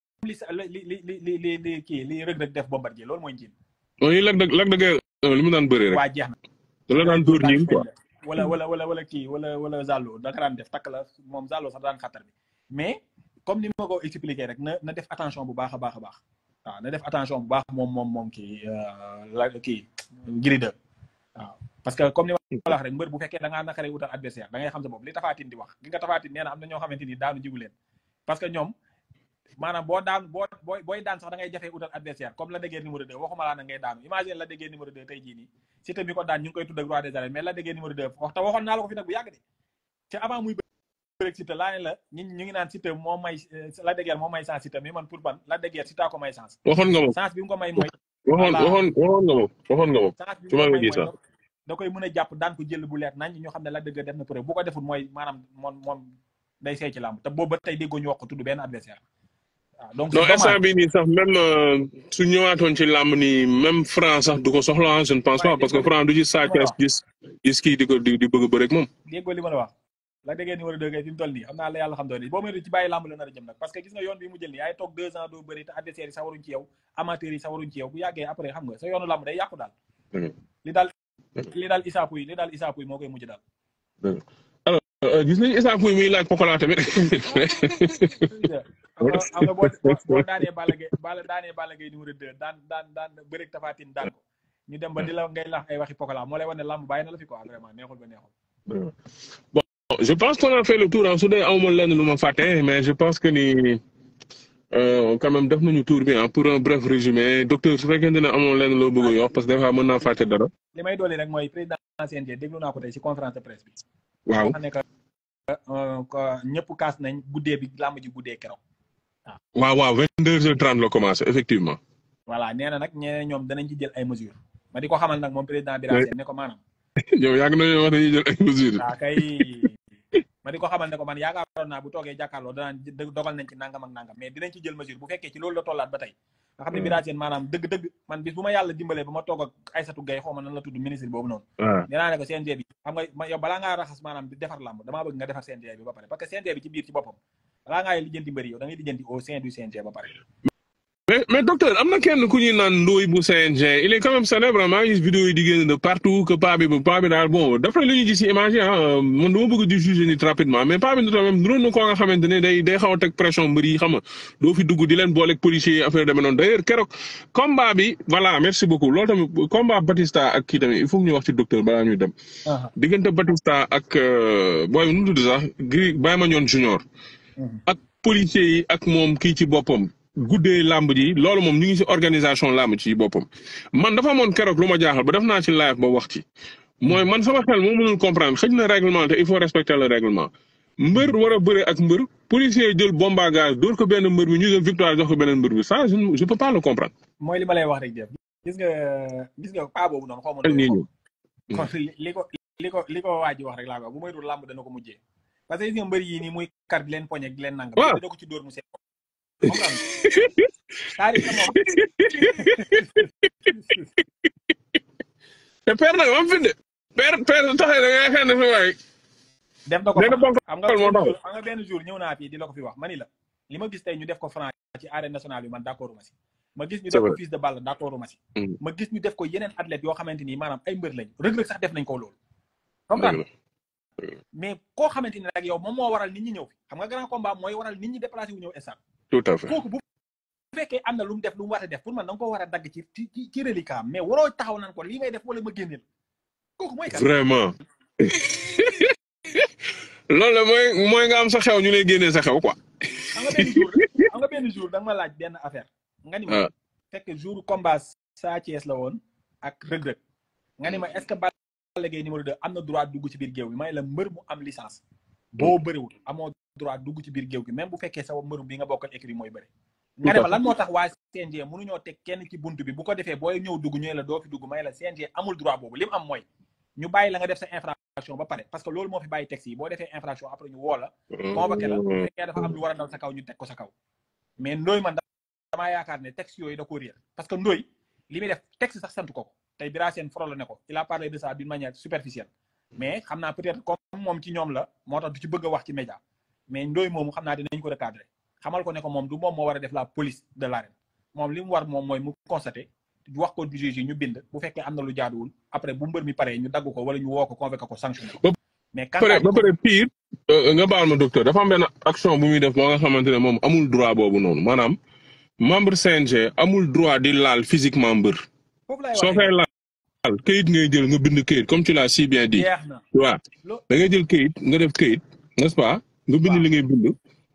li kii li Reug Reug def Bombardier loolu mooy njiin mooy Lac de Guiers li mu daan bëree rek waa jeex na da la daan dóor njiin quoi wala kii wala Zallo da ka daan def takk la moom Zallo sax daan xattar bi mais comme ni ma ko expliqué rek na def attention bu baax a baax waaw na def attention bu baax moom kii Gris 2 waaw parce que comme ni ma la wax rek mbër bu fekkee da ngaa naqaree wutal adversaire da ngay xam sa bopp li Tapha Tine di wax gi nga Tapha Tine nee na am na ñoo xamante ni daanu jigu leen parce que ñoom maanaam booy daan sax da ngay jafee utal adversaire comme Lac de Guiers numéro 2 waxuma laa na ngay daanu imagine Lac de Guiers numéro 2 tey jii nii Siteu mi ko daan ñu ngi koy tudd ak roi des arènes mais Lac de Guiers numéro 2 waxoon naa la ko fi nag bu yàgg de te avant muy bëre Siteu laa ne la ñu ngi naan Siteu moo may Lac de Guiers moo may chance Siteu mais man pour ban Lac de Guiers Siteu ko may chance waxoon nga ma chance bi mu ko may mooy waxoon nga moom. chance bi su ko ma may gis mooy sax. da koy mën a jàpp daan ko jël bu leer nañ ñoo xam ne la dëgg def na preuve bu ko deful mooy maanaam moom day seey ci làmb te boobu ba tey déggoo ñu wax ko tudd benn adversaire waaw donc non instant bii nii sax même su ñëwaatoon ci làmb nii même Franc sax du ko soxla je ne pense pas parce que Franc du ci Sa Thiès gis kii di bëgg a bëre ak moom. déggoo li ma la wax la déggee numéro 2 kay fi mu toll nii xam naa la yàlla xam doon ni boo mënee ci bàyyi làmb la nar a jëm nag parce que gis nga yoon bi mu jël nii ay toog 2 ans doo bëri te adversaire yi sa waruñ ci yow amateurs yi sa waruñ ci yow bu yàggee après xam nga sa yoonu làmb day yàqu daal li daal Issa Pouye moo koy mujj daal alors gis nañu Issa Pouye muy laaj Pokola tamit am nga boo daanee Balla Gaye numéro 2 daan bëreeg Tapha Tine daan ko ñu dem ba di la ngay lax ay waxi Pokola moo lay wan ne làmb bàyyi na la fi quoi vraiment neexul ba neexul bon je pense qu'on a fait le tour su dee amuma lenn lu ma fàtte mais je pense que ni quand même def nañu tour bi pour un bref résumé docteur su fekkente ne amoon lenn loo bëgg a yox parce que des fois mën naa fàtte dara. li may dolli rek mooy président CNG déglu naa ko tey si conférence de presse bi. waaw xam ne que ñëpp kaas nañ guddee bi làmb ji guddee keroog. waaw 22h30 la commencé effectivement. voilà nee na nag ñeneen ñoom danañ ci jël ay mesures. ma di ko xamal nag moom président Bira Sène ne ko maanaam. yow yàgg nañoo wax dañuy jël ay mesures. waaw kay ma di ko xamal ne ko man yaakaaroon naa bu toogee jàkkaarloo danaan dogal nañ ci nangam ak nangam mais dinañ ci jël mesure bu fekkee ci loolu la tollaat ba tey. nga xam ne Bira Sène maanaam dëgg-dëgg man bis bu ma yàlla dimbalee ba ma toog ak Aïssatou Gaye xaw ma nan la tudd ministre boobu noonu. nee naa ne ko CNG bi xam nga yow balaa ngaa raxas maanaam di defar làmb damaa bëgg nga defar CNG bi ba pare parce que CNG bi ci biir ci boppam balaa ngaa lijjanti mbëri yow da ngay lijjanti au sein du CNG ba pare. mais docteur am na kenn ku ñuy naan Ndoye bu CNG il est quand même célèbre maa ngi gis vidéo yi di génn de partout que paa bi daal bon d'après li ñu gis ci image yi man dama bëgg di juger nit rapidement mais paa bi tamit niróo na koo nga xamante ne day xaw a teg pression mbër yi xam nga doo fi dugg di leen booleeg policiers yi affaire demee noonu d'ailleurs keroog combat bi voilà merci beaucoup loolu tamit combat Batista ak kii tamit il faut que ñu wax ci docteur balaa ñuy dem. diggante Batista ak booy bi nu mu tudd sax Gris Baye Mandione Junior. ak policiers yi ak moom kii ci boppam. guddee làmb ji loolu moom ñu ngi ci organisation làmb ci boppam man dafa amoon keroog lu ma jaaxal ba def naa ci live ba wax ci mooy man sama xel moo mënul comprendre xëj na règlement te il faut respecter le règlement mbër war a bëre ak mbër policier jël bombe à gaz dóor ko benn mbër bi ñu jël victoire jox ko beneen mbër bi ça je peux pas le comprendre. mooy li ma lay wax rek def gis nga paa boobu noonu xaw ma kon li ko waa ji wax rek laa ko bu may dul làmb dana ko mujjee parce que gis nga mbër yi nii muy kar di leen poñe di leen nangam da ko ci dóor mu seet te père nag am fi de père taxee da ngay xëy na fi waay def na ko xam nga benn jour ñëw naa fii di la ko fi wax mani la li ma gis tey ñu def ko franc ci arène nationale bi man d'accord ma si ma gis ñu def ko Fils de Balla d'accord ma si ma gis ñu def ko yeneen athlètes yoo xamante ni maanaam ay mbër lañ Reug Reug sax def nañ ko loolu comprendre mais koo xamante ni nag yow moom moo waral nit ñi ñëw fi xam nga grand combat mooy waral nit ñi déplacé wu ñëw stade tout à fait kooku bu fekkee am na lu mu def lu mu war a def pour man da nga ko war a dagg ci reliquat mais waroo taxaw nan ko lii ngay def wala ma génneel kooku mooy kan vraiment loolu la mooy nga am sa xew ñu lay génnee sa xew quoi. xam nga benn jour da nga ma laaj benn affaire nga ni ma fekk jour combat Sa Thiès la woon ak Reug Reug nga ni ma est-ce que Balla Gaye numéro 2 am na droit dugg ci biir géew bi may la mbër mu am licence boo bëriwul amoo droit dugg ci biir géew gi même bu fekkee sa mbër bi nga bokkal écrit mooy bëri nga ne ma lan moo tax waa CNG mënuñoo teg kenn ci buntu bi bu ko defee booy ñëw dugg ñëwee la doo fi dugg may la CNG amul droit boobu li mu am mooy ñu bàyyi la nga def sa infraction ba pare parce que loolu moo fi bàyyi texte yi boo defee infraction après ñu woo la convoqué la bu fekkee dafa am lu war a dal sa kaw ñu teg ko sa kaw mais Ndoye man damaa yaakaar ne texte yooyu da ko réer parce que Ndoye li muy def texte sax sant ko tey Bira Sène frolo ne ko il a parlé de ça d'une manière superficielle mais xam naa peut-être comme moom ci ñoom la moo tax du ci bëgg a wax ci média mais Ndoye moomu xam naa dinañ ko recadrer xamal ko ne ko moom du moom moo war a def la police de l'arène moom li mu war moom mooy mu constater wax ko juge yi ñu bind bu fekkee am na lu jaaduwul après bu mbër mi paree ñu dagg ko wala ñu woo ko convoqué ko sanctionné ko mais ba pare pire nga baal ma docteur dafa am benn action bu muy def boo nga xamante ne moom amul droit boobu noonu maanaam membre CNG amul droit di laal physiquement mbër soo koy laal këyit ngay jël nga bind këyit comme tu l'as si bien dit waaw da ngay jël këyit nga def këyit n'est-ce pas nga bind li ngay bind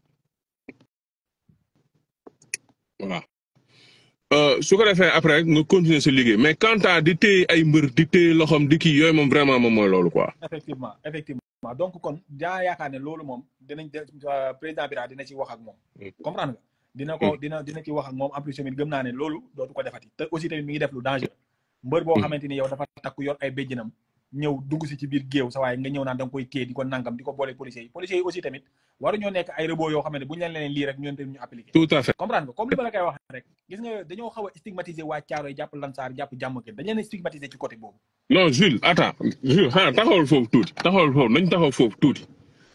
voilà su ko defee après nga continuer sa liggéey mais quant à di téye ay mbër di téye loxoom di kii yooyu moom vraiment moom mooy loolu quoi. effectivement donc kon jaa yaakaar ne loolu moom dinañ président Bira dina ci wax ak moom. comprendre nga dina ko dina ci wax ak moom en plus tamit gëm naa ne loolu dootu ko defati te aussi tamit mi ngi def lu dangereux mbër boo xamante ni yow dafa takku yor ay béjjinam ñëw dugg si ci biir géew sa waaye nga ñëw naan da nga koy téye di ko nangam di ko boole policiers yi aussi tamit waru ñoo nekk ay rebaux yoo xam ne bu ñu leen leneen lii rek ñoom tamit ñu appliqué tout à fait comprendre nga comme li ma la koy wax rek gis nga dañoo xaw a stigmatiser waa Caaroy jàpp Lansar jàpp Jàmmagën dañ leen stigmatiser ci côté boobu non Jules attends Jules xanaa taxawal foofu nañ taxaw foofu tuuti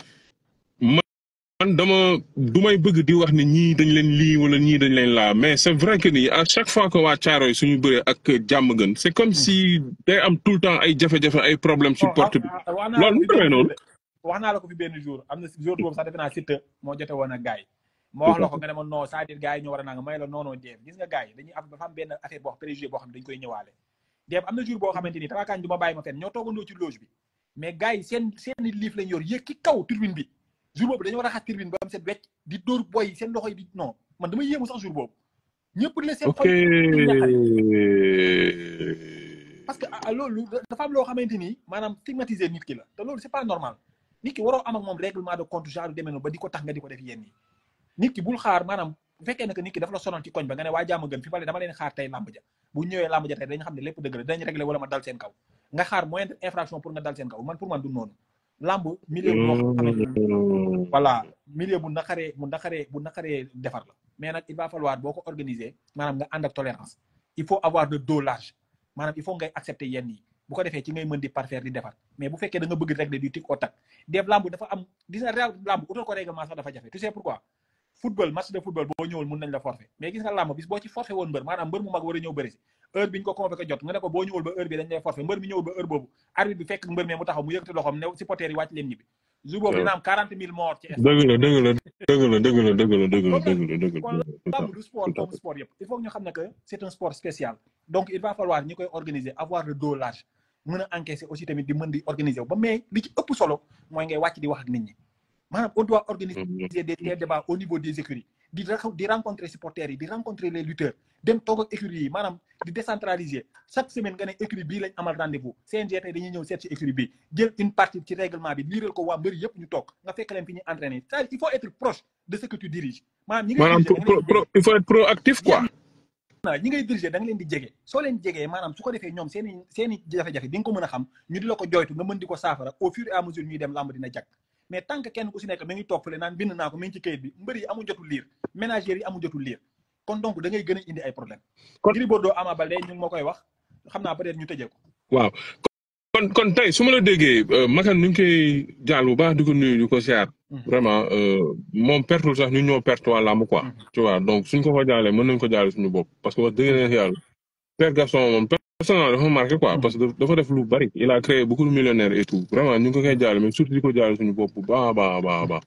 man dama du may bëgg di wax ne ñii dañ leen lii wala ñii dañ leen laa mais c'est vrai que ni à chaque fois que waa Caaroy suñu bëree ak Jàmmagën c'est comme si day am tout le temps ay jafe-jafe ay problème ci porte bi loolu mu demee noonu wax naa la ko fi benn jour am na jour boobu sax defe naa Siteu moo jote woon ak gars yi moo wax la ko nga ne ma non c'est-à-dire gars yi ñoo war a nanga may la non Dave gis nga gars yi dañuy dafa am benn affaire boo xam préjugé boo xam ne dañu koy ñëwaale Dave am na jour boo xamante ni Tapha du ma bàyyi ma fenn ñoo toogandoo ci loge bi mais gars yi seen liif lañ yor yéeg ci kaw tribune bi jour boobu dañoo raxas tribune ba am seen wecc di dóor boy seen loxo yi di non man dama yéemu sax jour boobu ñëpp di la seen xol parce que loolu dafa am loo xamante ni maanaam stigmatiser nit ki la te loolu c'est pas normal nit ki waroo am ak moom règlement de compte genre demee noonu ba di ko tax nga di ko def yenn yi nit ki bul xaar maanaam bu fekkee ne que nit ki dafa la sonal ci koñ ba nga ne waa Jàmmagën fi bale dama leen xaar tey làmb ja bu ñëwee làmb ja tey dañu xam ne lépp dëgg la dañu réglé wala ma dal seen kaw nga xaar moyen d'infraction pour nga dal seen kaw man pour man du noonu làmb milieu boo xamante ni voilà milieu bu naqaree defar la mais nag il va falloir boo ko organiser maanaam nga ànd ak tolérance il faut avoir le dos large maanaam il faut ngay accepter yenn yi bu ko defee ci ngay mën di parfaire di defar mais bu fekkee da nga bëgg régler du tic au tac def lamb dafa am gis nga réel lamb utal ko règlement sax dafa jafe tu sais pourquoi football match de football boo ñëwul mun nañ la forfait mais gis nga lamb bis boo ci forfait woon mbër maanaam mbër mu mag war a ñëw bëri si heure bi ñu ko convoqué jot nga ne ko boo ñëwul ba heure bi dañ lay forfait mbër mi ñëwul ba heure boobu arbitre bi fekk mbër mi mu taxaw mu yëkkati loxoom ne supporters yi wàcc leen ñibbi jour boobu dina am 40 000 morts ci dëgg la kon lamb du sport comme sport yëpp il faut ñu xam ne que c'est un sport spécial donc il va falloir ñi koy organiser avoir le dos large mën a encaisser aussi tamit di mën di organiser wu ba mais li ci ëpp solo mooy ngay wàcc di wax ak nit ñi maanaam on doit organiser des débats au niveau des écuries di rencontrer supporters yi di rencontrer les lutteurs dem toog ak écuries yi maanaam di décentraliser chaque semaine nga ne écurie bii lañ amal rendez-vous CNG tey dañuy ñëw seet ci écurie bi jël une partie ci règlement bi liiral ko waa mbëri yëpp ñu toog nga fekk leen fi ñuy entraîner c'est-à-dire il faut être proche de ce que tu diriges maanaam ñi il faut être proactif quoi ñi ngay diriger da nga leen di jege soo leen jegee maanaam su ko defee ñoom seeni jafe-jafe di nga ko mën a xam ñu di la ko joytu nga mën di ko saafara au fur et à mesure ñuy dem lamb dina jag mais tant que kenn ku si nekk mi ngi toog fële naan bind naa ko mi ngi ci kayit bi mbër yi amul jotul liir ménagères yi amul jotul liir kon donc da ngay gën a indi ay problème Gris Bordeaux Ama Baldé ñu ngi ma koy wax xam naa peut-être ñu tëjee ko waaw kon tey su ma la déggee Makan ñu ngi koy jaal bu baax di ko nuyu di ko siyaar vraiment moom pertul sax ñu ñoo perte waa làmb quoi tu vois donc suñ ko jaalee mën nañ ko jaale suñu bopp parce que wax dëgg na yàlla Père Gaston moom personnellement dafa marqué quoi parce que dafa def lu bari il a créé beaucoup de millionnaires et tout vraiment ñu ngi ko koy jaale mais surtout di ko jaale suñu bopp bu baax a baax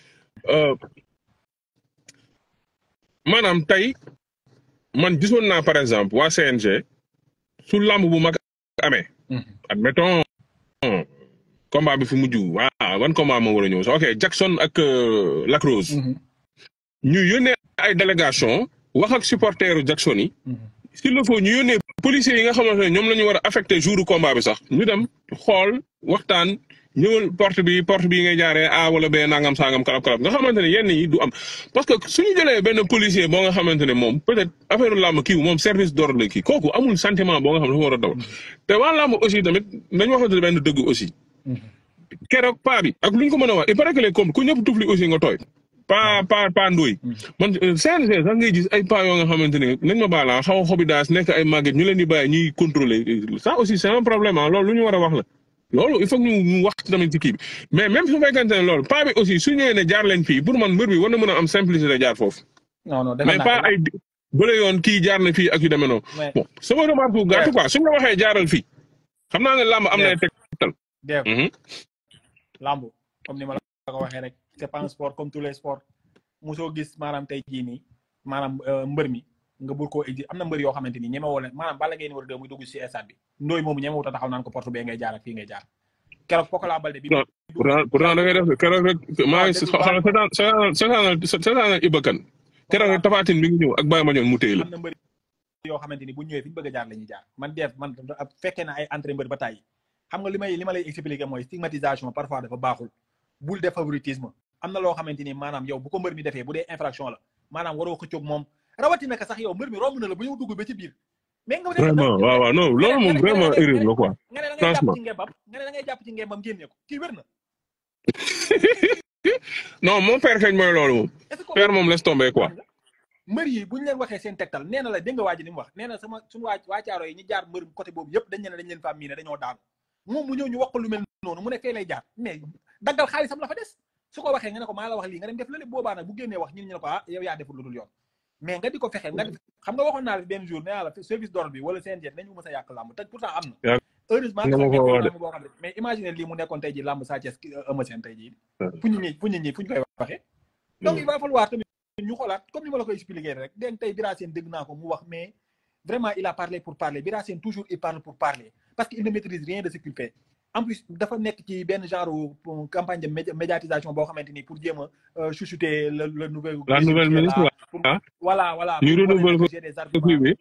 maanaam tey man gisoon naa par exemple waa CNG su làmb bu mag amee admettons combat bi fi mujj wan combat moo war a ñëw sax ok Jackson ak Lac Rose ñu yónnee ay délégation wax ak supporteru Jackson yi s'il le faut ñu yónnee policiers yi nga xamante ne ñoom la ñu war a affecté jour combat bi sax ñu dem xool waxtaan ñëwal porte bi ngay jaaree A wala B nangam sangam kalab nga xamante ne yenn yi du am parce que suñu jëlee benn policier boo nga xamante ne moom peut-être affaire làmb kii moom service d'ordre la kii kooku amul sentiment boo nga xam ne dafa war a daw te waa làmb aussi tamit nañu waxante benn dëgg aussi keroog paa bi ak lu ñu ko mën a wax il paraît que les comme ku ñëpp tufli aussi nga tooy pa ndóoy man CNG sax ngay gis ay paa yoo nga xamante ne nañ ma baala xaw a xobi daas nekk ay màgget ñu leen di bàyyi ñuy contrôler ça aussi c'est un problème loolu lu ñu war a wax la loolu il faut que ñu wax tamit ci kii bi mais même su fekkente ne loolu paa bi aussi su ñëwee ne jaar leen fii pour man mbër bi war na mën a am simplicité jaar foofu mais pas ay bële yoon kii jaar na fii ak yu demee noonu bon sama remarque bu gàtt quoi suñu la waxee jaaral fii xam naa ne làmb am na tegtal làmb comme ni ma la ko waxee rek c'est pas un sport comme tous les sports mosoo gis maanaam tey jii nii maanaam mbër mi nga bur koo exi am na mbër yoo xamante ni ñeme woo leen maanaam Balla Gaye numéro 2 muy dugg ci stade bi ndooy moomu ñeme wuta taxaw naan ko porte bee ngay jaar ak fii ngay jaar keroog Pokola Baldé bi pourtant da ngay def keroog rek maa ngi seetaan Iba Kane keroog rek Tapha Tine bi ngi ñëw ak Baye Mandione mu téye la am na mbër yoo xamante ni bu ñëwee fi ñu bëgg a jaar la ñuy jaar man fekkee na ay entrée mbër ba tàyyi xam nga li ma lay expliquer mooy stigmatisation parfois dafa baaxul bul def favoritisme am na loo xamante ni maanaam yow bu ko mbër mi defee bu dee infraction la maanaam waroo xëccoog moom rawatina ka sax yow mbër mi romb na la ba ñëw dugg ba ci biir mais nga vraiment waaw non loolu moom vraiment erreur la quoi nga ne da ngay jàpp franchement ci ngembam nga ne da ngay jàpp ci ngembam génne ko kii wér na non mon père kañ mooy loolu moom est-ce que père moom laisse tomber quoi mbër yi bu ñu leen waxee seen tegtal nee na la dégg nga waa ji ni mu wax nee na sama suñu waa caaro yi ñi jaar mbër côté boobu yëpp dañ leen fa miine dañoo daanu moom mu ñëw ñu wax ko lu mel noonu mu ne fee lay jaar mais daggal xaalisam la fa des su ko waxee nga ne ko maa la wax lii nga dem def la lépp boobaa nag bu génnee wax ñu ne ko ah yow yaa deful lu dul yoon mais nga di ko fexe nga xam nga waxoon naa la benn jour nee naa la service d'ordre bi wala CNG nañu mës a yàq làmb te pourtant am na heureusement que làmb boo xam ne mais imagine lii mu nekkoon tey ji làmb Sa Thiès Eumeu Sène tey jii fu ñu koy waxee donc il va falloir tamit ñu xoolaat comme ni ma la koy expliquer rek dégg tey Bira Sène dégg naa ko mu wax mais vraiment il a parlé pour parler Bira Sène toujours il parle pour parler parce qu'il ne maîtrise rien de ce qu'il fait en plus dafa nekk ci benn genre campagne de médiatisation boo xamante ni pour jéem a chuchoter le nouvel la nouvelle ministre voilà ñu renouveler ko des arguments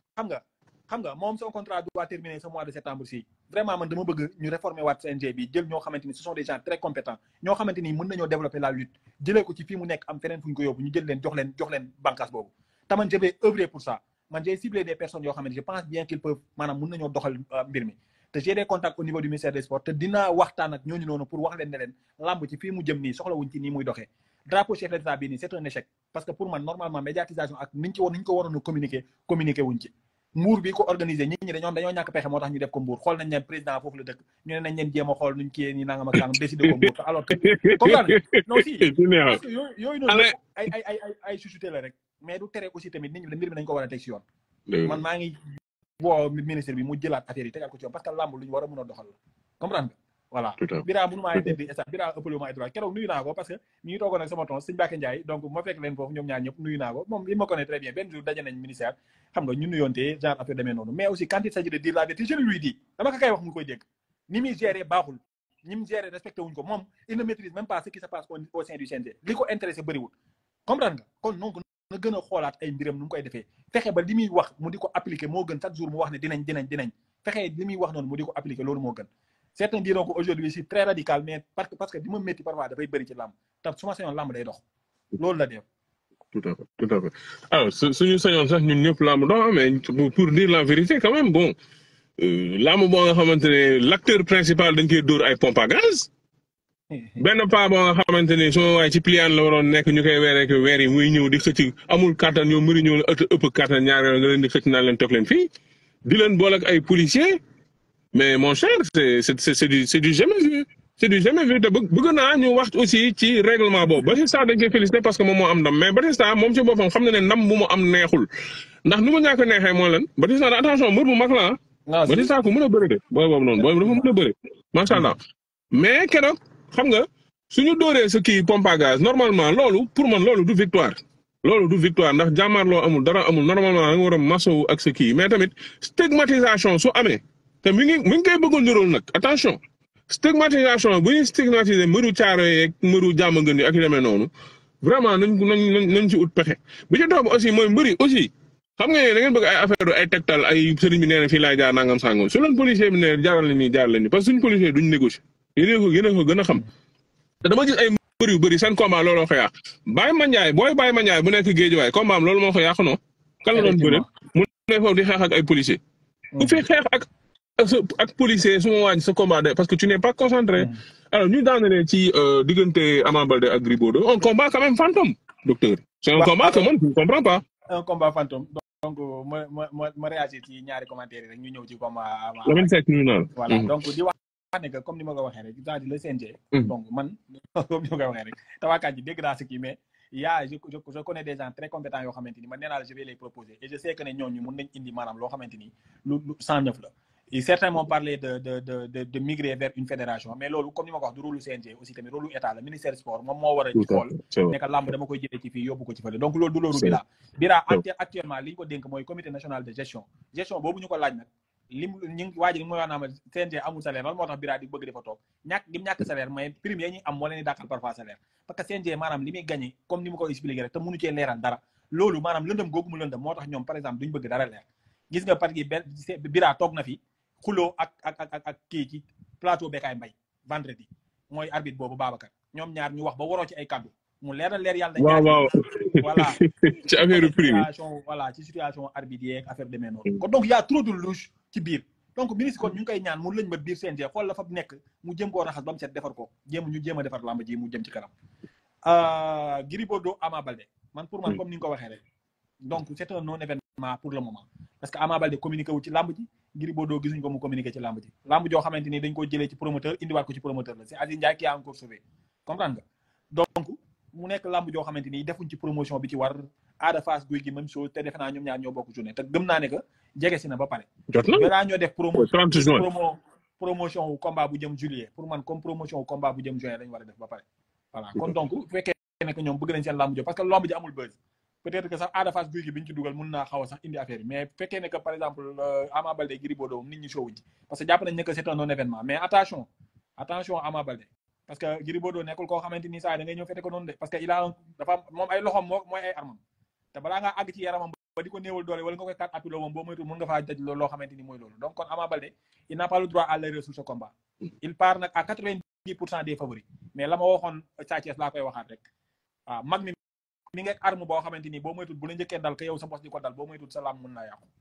xam nga moom son contrat doit terminer ce mois de septembre ci vraiment man dama bëgg ñu réformer waat CNG bi jël ñoo xamante ni ce sont des gens très compétents ñoo xamante ni mën nañoo développer la lutte jëlee ko ci fii mu nekk am feneen fu ñu ko yóbbu ñu jël leen jox leen bànqaas boobu te man je vais œuvrer pour ça man j'ai ciblé des personnes yoo xamante je pense bien qu'ils peuvent maanaam mën nañoo doxal mbir mi te j'ai des contacts au niveau du ministère des sports te dinaa waxtaan ak ñooñu noonu pour wax leen ne leen lamb ci fii mu jëm nii soxlawuñ ci nii muy doxee drapeau chef d'état bii nii c'est un échec parce que pour man normalement médiatisation ak niñ ko waroon a communiquer wuñ ci mbuur bi ko organisé nit ñi dañoo ñàkk pexe moo tax ñu def ko mbuur xool nañ leen président foofu la dëkk ñu ne nañ leen jéem a xool nuñ kiyee ni nangam ak sangam décidé ko mbuur alors que comprendre non si parce que yooyu noonu ay chuchoté la rek mais du tere aussi tamit nit ñi mbir mi dañ ko war a teg si yoon man maa ngi woo ministre bi mu jëlaat affaire yi tegal ko ci yoon parce que lamb lu ñu war a mën a doxal la comprendre nga voilà Bira mënu maa interdit instant Bira ëppale ma droit keroog nuyu naa ko parce que ñu ngi toogoon ak sama ton Sëñ Mbacke Ndiaye donc ma fekk leen foofu ñoom ñaar ñëpp nuyu naa ko moom il me connaît très bien benn jour daje nañ ministère xam nga ñu nuyoonte genre affaire demee noonu mais aussi quand il s'agit de dire la vérité je lui dis dama ko kay wax mu koy dégg ni muy gérer baaxul ni mu gérer respecté wuñ ko moom il ne maîtrise même pas ce qui se passe au sein du CNG li ko intéressé bëriwul comprendre nga kon donc na gën a xoolaat ay mbiram nu mu koy defee fexe ba li muy wax mu di ko appliquer moo gën chaque jour mu wax ne dinañ fexe li muy wax noonu mu di ko appliquer loolu moo gën certains diront qu'aujourd'hui c'est très radical mais parce que di ma métti parfois dafay bëri ci làmb te su ma sañoon làmb day dox loolu la def tout à fait alors suñu sañoon sax ñun ñëpp làmb dox mais pour dire la vérité quand même bon làmb boo nga xamante ne l'acteur principal dañ koy dóor ay pompe à gaz benn paa boo nga xamante ne suma waaye ci pliant la waroon nekk ñu koy weer yi muy ñëw di xëcc amul kàttan ñoom mëri ñëw la ëpp kàttan ñaar nga leen di xëcc naan leen toog leen fii di leen boole ak ay policiers mais mon cher c'est du jamais vu te bëgg naa ñu wax aussi ci règlement boobu Batista dañ koy féliciter parce que moom moo am ndam mais Batista moom ci boppam xam na ne ndam bu mu am neexul ndax nu ma ñàkk a neexee mooy lan Batista da attention mbër bu mag la Batista ku mën a bëri de booy boobu noonu booy dafa mën a bëri macha allah mais keroog xam nga suñu dóoree sa kii pompe à gaz normalement loolu pour man loolu du victoire ndax jàmmaarloo amul dara amul normalement da nga war a masowu ak sa kii mais tamit stigmatisation su amee te mi ngi koy bëggoon niróol nag attention stigmatisation bu ñuy stigmatiser mëru caaro yeeg mëru jàmm ngën yi ak yu demee noonu vraiment nañ ci ut pexe bi ci topp aussi mooy mbëri aussi xam nga da ngeen bëgg ay affaire ay tegtal ay sëriñ bi nee na fii laay jaar nangam sangam su leen policier bi ne jaaral la nii parce que suñu policier duñ négocier yéen a ko gën a xam te dama gis ay mbër yu bëri seen combat looloo ko yàq Baye Mandiaye bu nekk Guédiawaye combat am loolu moo ko yàq non kan la doon bëre mu ne foofu di xeex ak ay policier ku fi xeex ak policier su ma waaj sa combat de parce que tu n'es pas concentré alors ñu daanale ci diggante Ama Baldé ak Gris Bordeaux un combat quand même fantôme docteur c'est un combat que man je ne comprends pas un combat fantôme donc ma réagir ci ñaari commentaires yi rek ñu ñëw ci combat la même seq ñu naan voilà donc di wax ne que comme ni ma ko waxee rek c'est-à-dire le CNG donc man comme ni ma ko waxee rek tawaakaat ji dégg naa ce qui mais je connais des gens très compétents yoo xamante ni man nee naa la je vais les proposer et je sais que ne ñooñu mën nañ indi maanaam loo xamante ni lu 109 la et certains m'ont parlé de migrer vers une fédération mais loolu comme ni ma ko wax du rôle CNG aussi tamit rôle état la ministère sport moom moo war a xool nekk lamb dama koy jëlee ci fii yóbbu ko ci fële donc loolu du loolu Bira actuellement li ñu ko dénk mooy comité national de gestion boobu ñu ko laaj nag waaji li mooy wax naa ma CNG amul salaire lan moo tax Bira di bëgg dafa toog ñàkk salaire mais prime yi ñuy am moo leen di dàqal parfois salaire parce que CNG maanaam li muy gagné comme ni ma ko expliqué rek te mënu cee leeral dara loolu maanaam lëndëm googu mu lëndëm moo tax ñoom par exemple duñ bëgg dara leer gis nga parce que Bira toog na fi xuloo ak kii ci plateau Bécaye Mbaye vendredi mooy arbitre boobu Babacar ñoom ñaar ñu wax ba waroo ci ay kaddu mu leer yàlla waaw waaw voilà ci affaire prix bi situation voilà ci situation arbitre yeeg affaire demee noonu kon donc y a trop de louche ci biir donc ministre kon ñu ngi koy ñaan mu lëñ ba biir CNG xool la fa nekk mu jëm koo raxas ba mu set defar ko ñu jéem a defar làmb ji mu jëm ci kanam Gris Bordeaux Ama Baldé man pour man comme ni nga ko waxee rek donc c'est un non événement pour le moment parce que Ama Baldé communiqué wu ci làmb ji Gris Bordeaux gisuñ ko mu communiqué ci làmb ji làmb joo xamante ni dañ ko jëlee ci promoteur indiwaat ko ci promoteur la c'est Aziz Ndiaye qui a encore sauvé comprendre nga donc mu nekk làmb joo xamante ni defuñ ci promotion bi ci war Ada Fass Gouye Gui même chose te defe naa ñoom ñaar ñoo bokk journée te gëm naa ne que jege si na ba pare jot na balaa ñoo def 30 juin promotion wu combat bu jëm juillet pour man comme promotion wu combat bu jëm juin lañ war a def ba pare voilà kon donc bu fekkee ne que ñoom bëgg nañ seen làmb jo parce que làmb ji amul buzz peut-être que sax Ada Fass Gouye Gui bi ñu ci dugal mun naa xaw a sax indi affaire yi mais bu fekkee ne que par exemple Ama Baldé Gris Bordeaux nit ñi showuñ ci parce que jàpp nañ ne que c'est un non événement mais attention Ama Baldé parce que Gris Bordeaux nekkul koo xamante ni saa da ngay ñëw fete ko noonu de parce que il a dafa moom ay loxom mooy ay armam te balaa ngaa àgg ci yaramam ba di ko néewal doole wala nga koy kat appui moom boo moytu mën nga faa daj loo xamante ni mooy loolu donc kon Ama Baldé il n'a pas le droit à l'erreur sur ce combat il part nag à 90% des favoris mais la ma waxoon Sa Thiès laa koy waxaat rek waaw mag mi nga arme boo xamante ni boo moytul bu la njëkkee dal que yow sa bos di ko dal boo moytul sa lam mën naa yàqu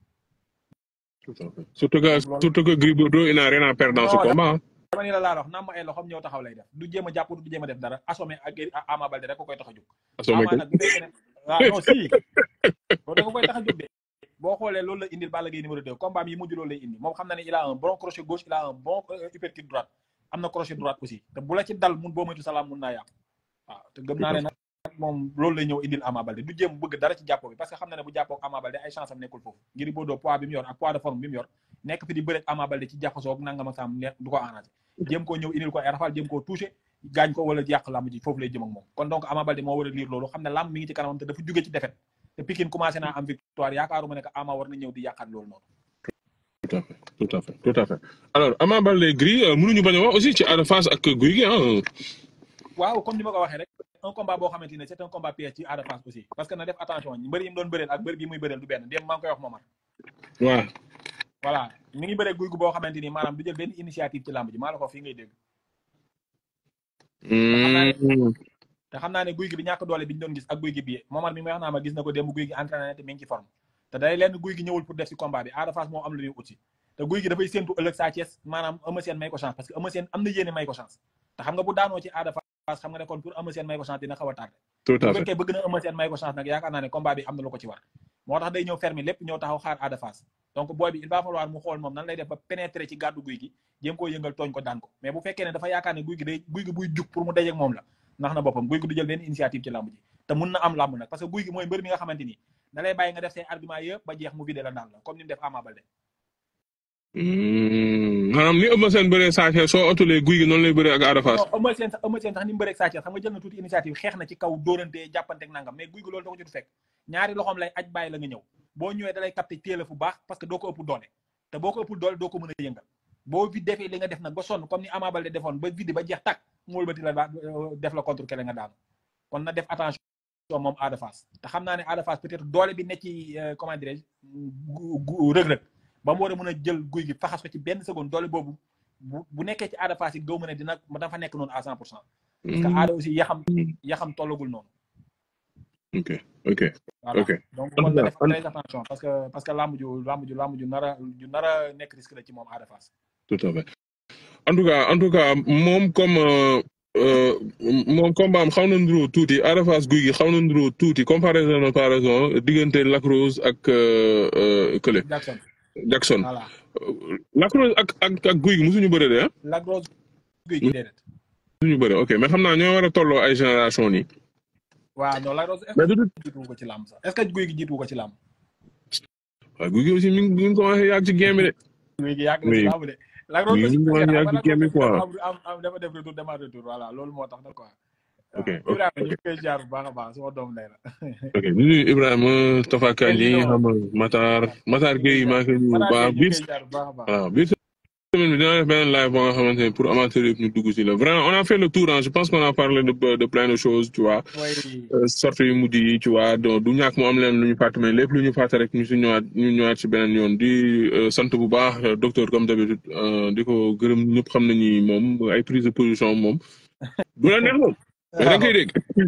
surtout que Gris Bordeaux il n'a rien à perdre dans ce combat dama ni la laa wax naam ma ay loxom ñëw taxaw lay def du jéem a jàpp du jéem a def dara assommé ak Ama Baldé rek ko koy tax a jóg Ama nag bu fekkee ne waaw non si loolu da ko koy tax a jóg de boo xoolee loolu la indil Balla Gaye numéro 2 combat yi mujj loolu lay indi moom xam na ne il a un bon crochet gauche il a un bon uppercut droite am na crochet droite aussi te bu la ci dal mun boo moytu salaam mun naa yàqu waaw te gëm naa ne nag moom loolu lay ñëw indil Ama Baldé du jéem bëgg dara ci jàppoo bi parce que xam na ne bu jàppoo ak Ama Baldé ay chance am nekkul foofu Gris Bordeaux poids bi mu yor ak poids de forme bi mu yor nekk fi di bëre ak Ama Baldé ci jaxasoo nangam ak saam du ko arrangé jéem koo ñëw indil ko ay rafal jéem koo touché gaañ ko wala yàq làmb ji foofu lay jëm ak moom kon donc Ama Baldé moo war a liir loolu xam ne làmb mi ngi ci kanamam te dafa jóge ci défaite te Pikine commencé naa am victoire yaakaaruma ne que Ama war na ñëw di yàqaat loolu noonu tout à fait alors Ama Baldé Gris mënuñu bañ a wax aussi ci Ada Fass ak Gouye Gui waaw comme ni ma ko waxee rek un combat boo xamante ne c'est un combat piège ci Ada Fass aussi parce que na def attention mbër yi mu doon bëreel ak mbër bi muy bëreel du benn démb maa ngi koy wax Momar waaw voilà mi ngi bëree Gouye Gui boo xamante ni maanaam du jël benn initiative ci làmb ji maa la ko fii ngay dégg te xam naa ne Gouye Gui bi ñàkk doole bi ñu doon gis ak Gouye Gui bi Momar mi may wax naa ma gis na ko démb Gouye Gui entraîné te mi ngi ci forme te day leen Gouye Gui ñëwul pour def ci combat bi Ada Fass moo am lu ñuy ut si te Gouye Gui dafay séentu ëllëg Sa Thiès maanaam Eumeu Sène may ko chance parce que Eumeu Sène am na yéene may ko chance te xam nga bu daanoo ci Ada Fass xam nga ne kon pour Eumeu Sène may ko chance dina xaw a tardé bu fekkee bëgg na Eumeu Sène may ko chance nag yaakaar naa ne combat bi am na lu ko ci war moo tax day ñëw fermer lépp ñëw taxaw xaar Ada Fass donc booy bi il va falloir mu xool moom nan lay def ba pénétrer ci gàddu Gouye Gui jéem koo yëngal tooñ ko daan ko mais bu fekkee ne dafa yaakaar ne Gouye Gui buy jug pour mu dajeek moom la ndax na boppam Gouye Gui du jël benn initiative ci làmb ji te mun na am làmb nag parce que Gouye Gui mooy mbër mi nga xamante ni da lay bàyyi nga def say argument yëpp ba jeex mu vidé la daal la comme ni mu def Ama Baldé maanaam ni Eumeu Sène bëree Sa Thiès soo otulee Gouye Gui noonu lay bëree ak Ada Fass Eumeu Sène sax ni mu bëree ak Sa Thiès xam nga jël na tuuti initiative xeex na ci kaw dóorante jàppanteeg nangam mais Gouye Gui loolu da ko ci du fekk ñaari loxoom lay aj bàyyi la nga ñëw boo ñëwee da lay capté téela fu baax parce que doo ko ëpp doole te boo ko ëpp doole doo ko mën a yëngal boo vi defee li nga def nag ba sonn comme ni Ama Baldé defoon ba vide ba jeex tàkk mu wëlbati la def la contre kele nga daanu kon na def attention moom Ada Fass te xam naa ne Ada Fass peut-être doole bi ne ci comment dirais-je rëg-rëg ba mu war a mën a jël Gouye Gui faxas ko ci benn seconde doole boobu bu nekkee ci Ada Fass yi gaw mën a dina dafa nekk noonu à 100% parce que Ada aussi yaxam tollagul noonu ok donc kon na def très attention parce que lamb ju nara nekk risque la ci moom Ada Fass tout à fait en tout cas moom comme moom combat am xaw na nduroo tuuti Ada Fass Gouye Gui xaw na nduroo tuuti comparaison diggante Lac Rose ak kële Jackson voilà Lac Rose ak Gouye Gui musuñu bëre de Lac Rose Gouye Gui déedéet musuñu bëre ok mais xam naa ñoo war a tolloo ay génération nii waaw non Lac Rose est-ce que jiitu ko ci làmb sax est-ce que Gouye Gui jiitu ko ci làmb waaw Gouye Gui aussi mi ngi commencé yàgg ci game bi de Gouye Gui yàgg na ci làmb de Lac Rose aussi yàgg ci game bi quoi am dafa def retour demaat retour voilà loolu moo tax nag quoi ok Ibrahima ñu ngi koy jaar bu baax a baax sama doom lay la ok ñu nuyu Ibrahima Tafa Kandji xam Matar Gueye maa ngi koy nuyu bu baax waaw biir semaine bi dinaa def beneen live boo nga xamante ne pour amateurs yëpp ñu dugg si la vraiment on a fait le tour je pense qu'on a parlé de plein de choses tu vois sorties yu mujj yi tu vois donc du ñàkk mu am leen lu ñu fàtte mais lépp lu ñu fàtte rek ñu ñëwaat si beneen yoon di sant bu baax docteur comme d'habitude di ko gërëm ñëpp xam nañu moom ay prise de position moom du la neex moom mais da nga koy dégg.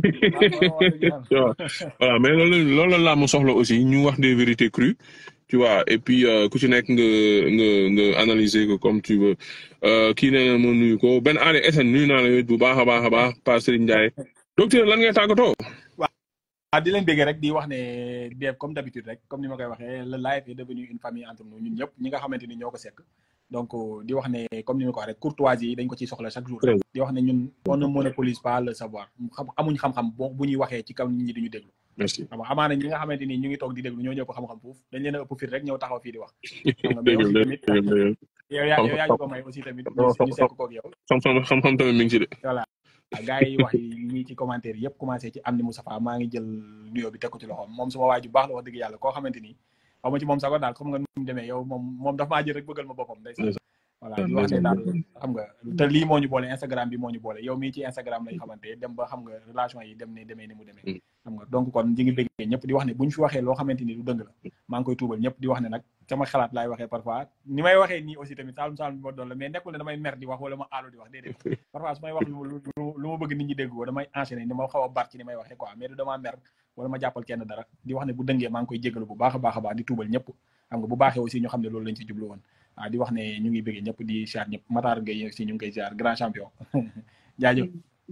Voilà mais loolu laa mu soxla aussi ñu wax des vérités crues tu vois et puis ku ci nekk nga analyser ko comme tu veux kii nee na ma nuyu ko benn année SN nuyu naa la yow bu baax a baax Pa Serigne Ndiaye docteur lan ngay tàggatoo. waaw di leen bëgg rek di wax ne Dev comme d'habitude rek comme ni ma koy waxee le live est devenu une famille entre nous ñun ñëpp ñi nga xamante ni ñoo ko sekk donc di wax ne comme ni ma ko wax rek courtoisie yi dañ ko ciy soxla chaque jour di wax ne ñun on ne monopolise pas le savoir amuñ xam-xam bu ñuy waxee ci kaw nit ñi duñu déglu. merci xam nga amaana ñi nga xamante ni ñu ngi toog di déglu ñoo ñëpp xam-xam foofu dañ leen a ëpp fit rek ñëw taxaw fii di wax. mais aussi tamit yow yaa ñu ko may aussi tamit ñu sekk koog yow. xam-xam tamit mi ngi ci de. voilà gars yi wax yi ñi ci commentaire yëpp commencé ci Amdi Moustapha maa ngi jël nuyoo bi teg ko ci loxoom moom suma waay ju baax la wax dëgg yàlla koo xamante ni xaw ma ci moom sago daal xam nga nu mu demee yow moom dafa maa jël rek bëggal ma boppam day sax voilà di wax ne daal xam nga te lii moo ñu boole Instagram bi moo ñu boole yow mii ci Instagram lañ xamante dem ba xam nga relation yi dem ne demee ni mu demee xam nga donc kon ñi ngi bëggee ñëpp di wax ne buñ fi waxee loo xamante ni du dëng la maa ngi koy tuubal ñëpp di wax ne nag sama xalaat laay waxee parfois ni may waxee nii aussi tamit saalum bi ma doon la mais nekkul ne damay mer di wax wala ma aalu di wax déedéet parfois su may wax lu ma bëgg nit ñi dégg ko damay enchaîner ni ma xaw a bar ci ni may waxee quoi mais du damaa mer wala ma jàppal kenn dara di wax ne bu dëngee maa ngi koy jégalu bu baax a baax di tuubal ñëpp xam nga bu baaxee aussi ñu xam ne loolu lañ ci jublu woon waaw di wax ne ñu ngi bëggee ñëpp di ziar ñëpp Matar Gueye aussi ñu ngi koy ziar grand champion jaajëf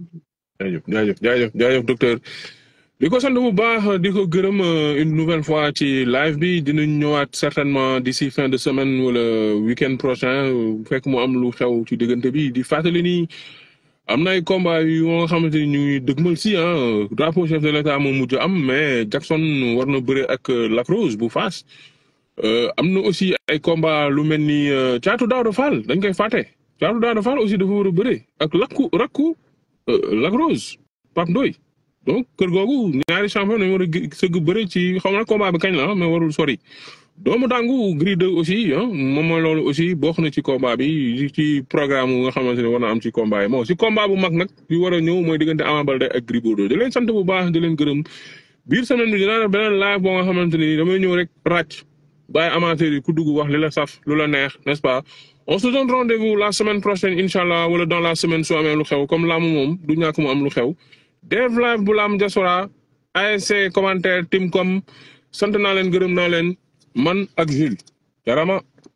jaajëf docteur di ko sant bu baax di ko gërëm une nouvelle fois ci live bi dinañ ñëwaat certainement d'ici fin de semaine wala week-end prochain fekk mu am lu xew ci diggante bi di fàttali ni am na ay combat yu nga xamante ni ñu ngi dëgmal si drapeau chef de l'état moo mujj am mais Jackson war na bëre ak Lac Rose bu Fass am na aussi ay combat lu mel ni Thiatou Daouda Fall dañ koy fàtte Thiatou Daouda Fall aussi dafa war a bëre ak rakku Lac Rose Pape Ndoye donc kër googu ñaari champion dañu war a sëgg bëre ci xaw na combat bi kañ la mais warul sori doomu dàngu Gris 2 aussi moom mooy loolu aussi bokk na ci combat bi ci programme nga xamante ne war na am ci combat yi moom si combat bu mag nag bi war a ñëw mooy diggante Ama Baldé ak Gris Bordeaux di leen sant bu baax di leen gërëm biir semaine bi dinaa def beneen live boo nga xamante ni damay ñëw rek ràcc bàyyi amateur yi ku dugg wax li la saf lu la neex n'est-ce pas on se donne rendez-vous la semaine prochaine inchallah wala dans la semaine su amee lu xew comme laamu moom du ñàkk mu am lu xew Dev live bu Lamb Diaspora ASC commentaire Timcom sant naa leen gërëm naa leen man ak Jules jarama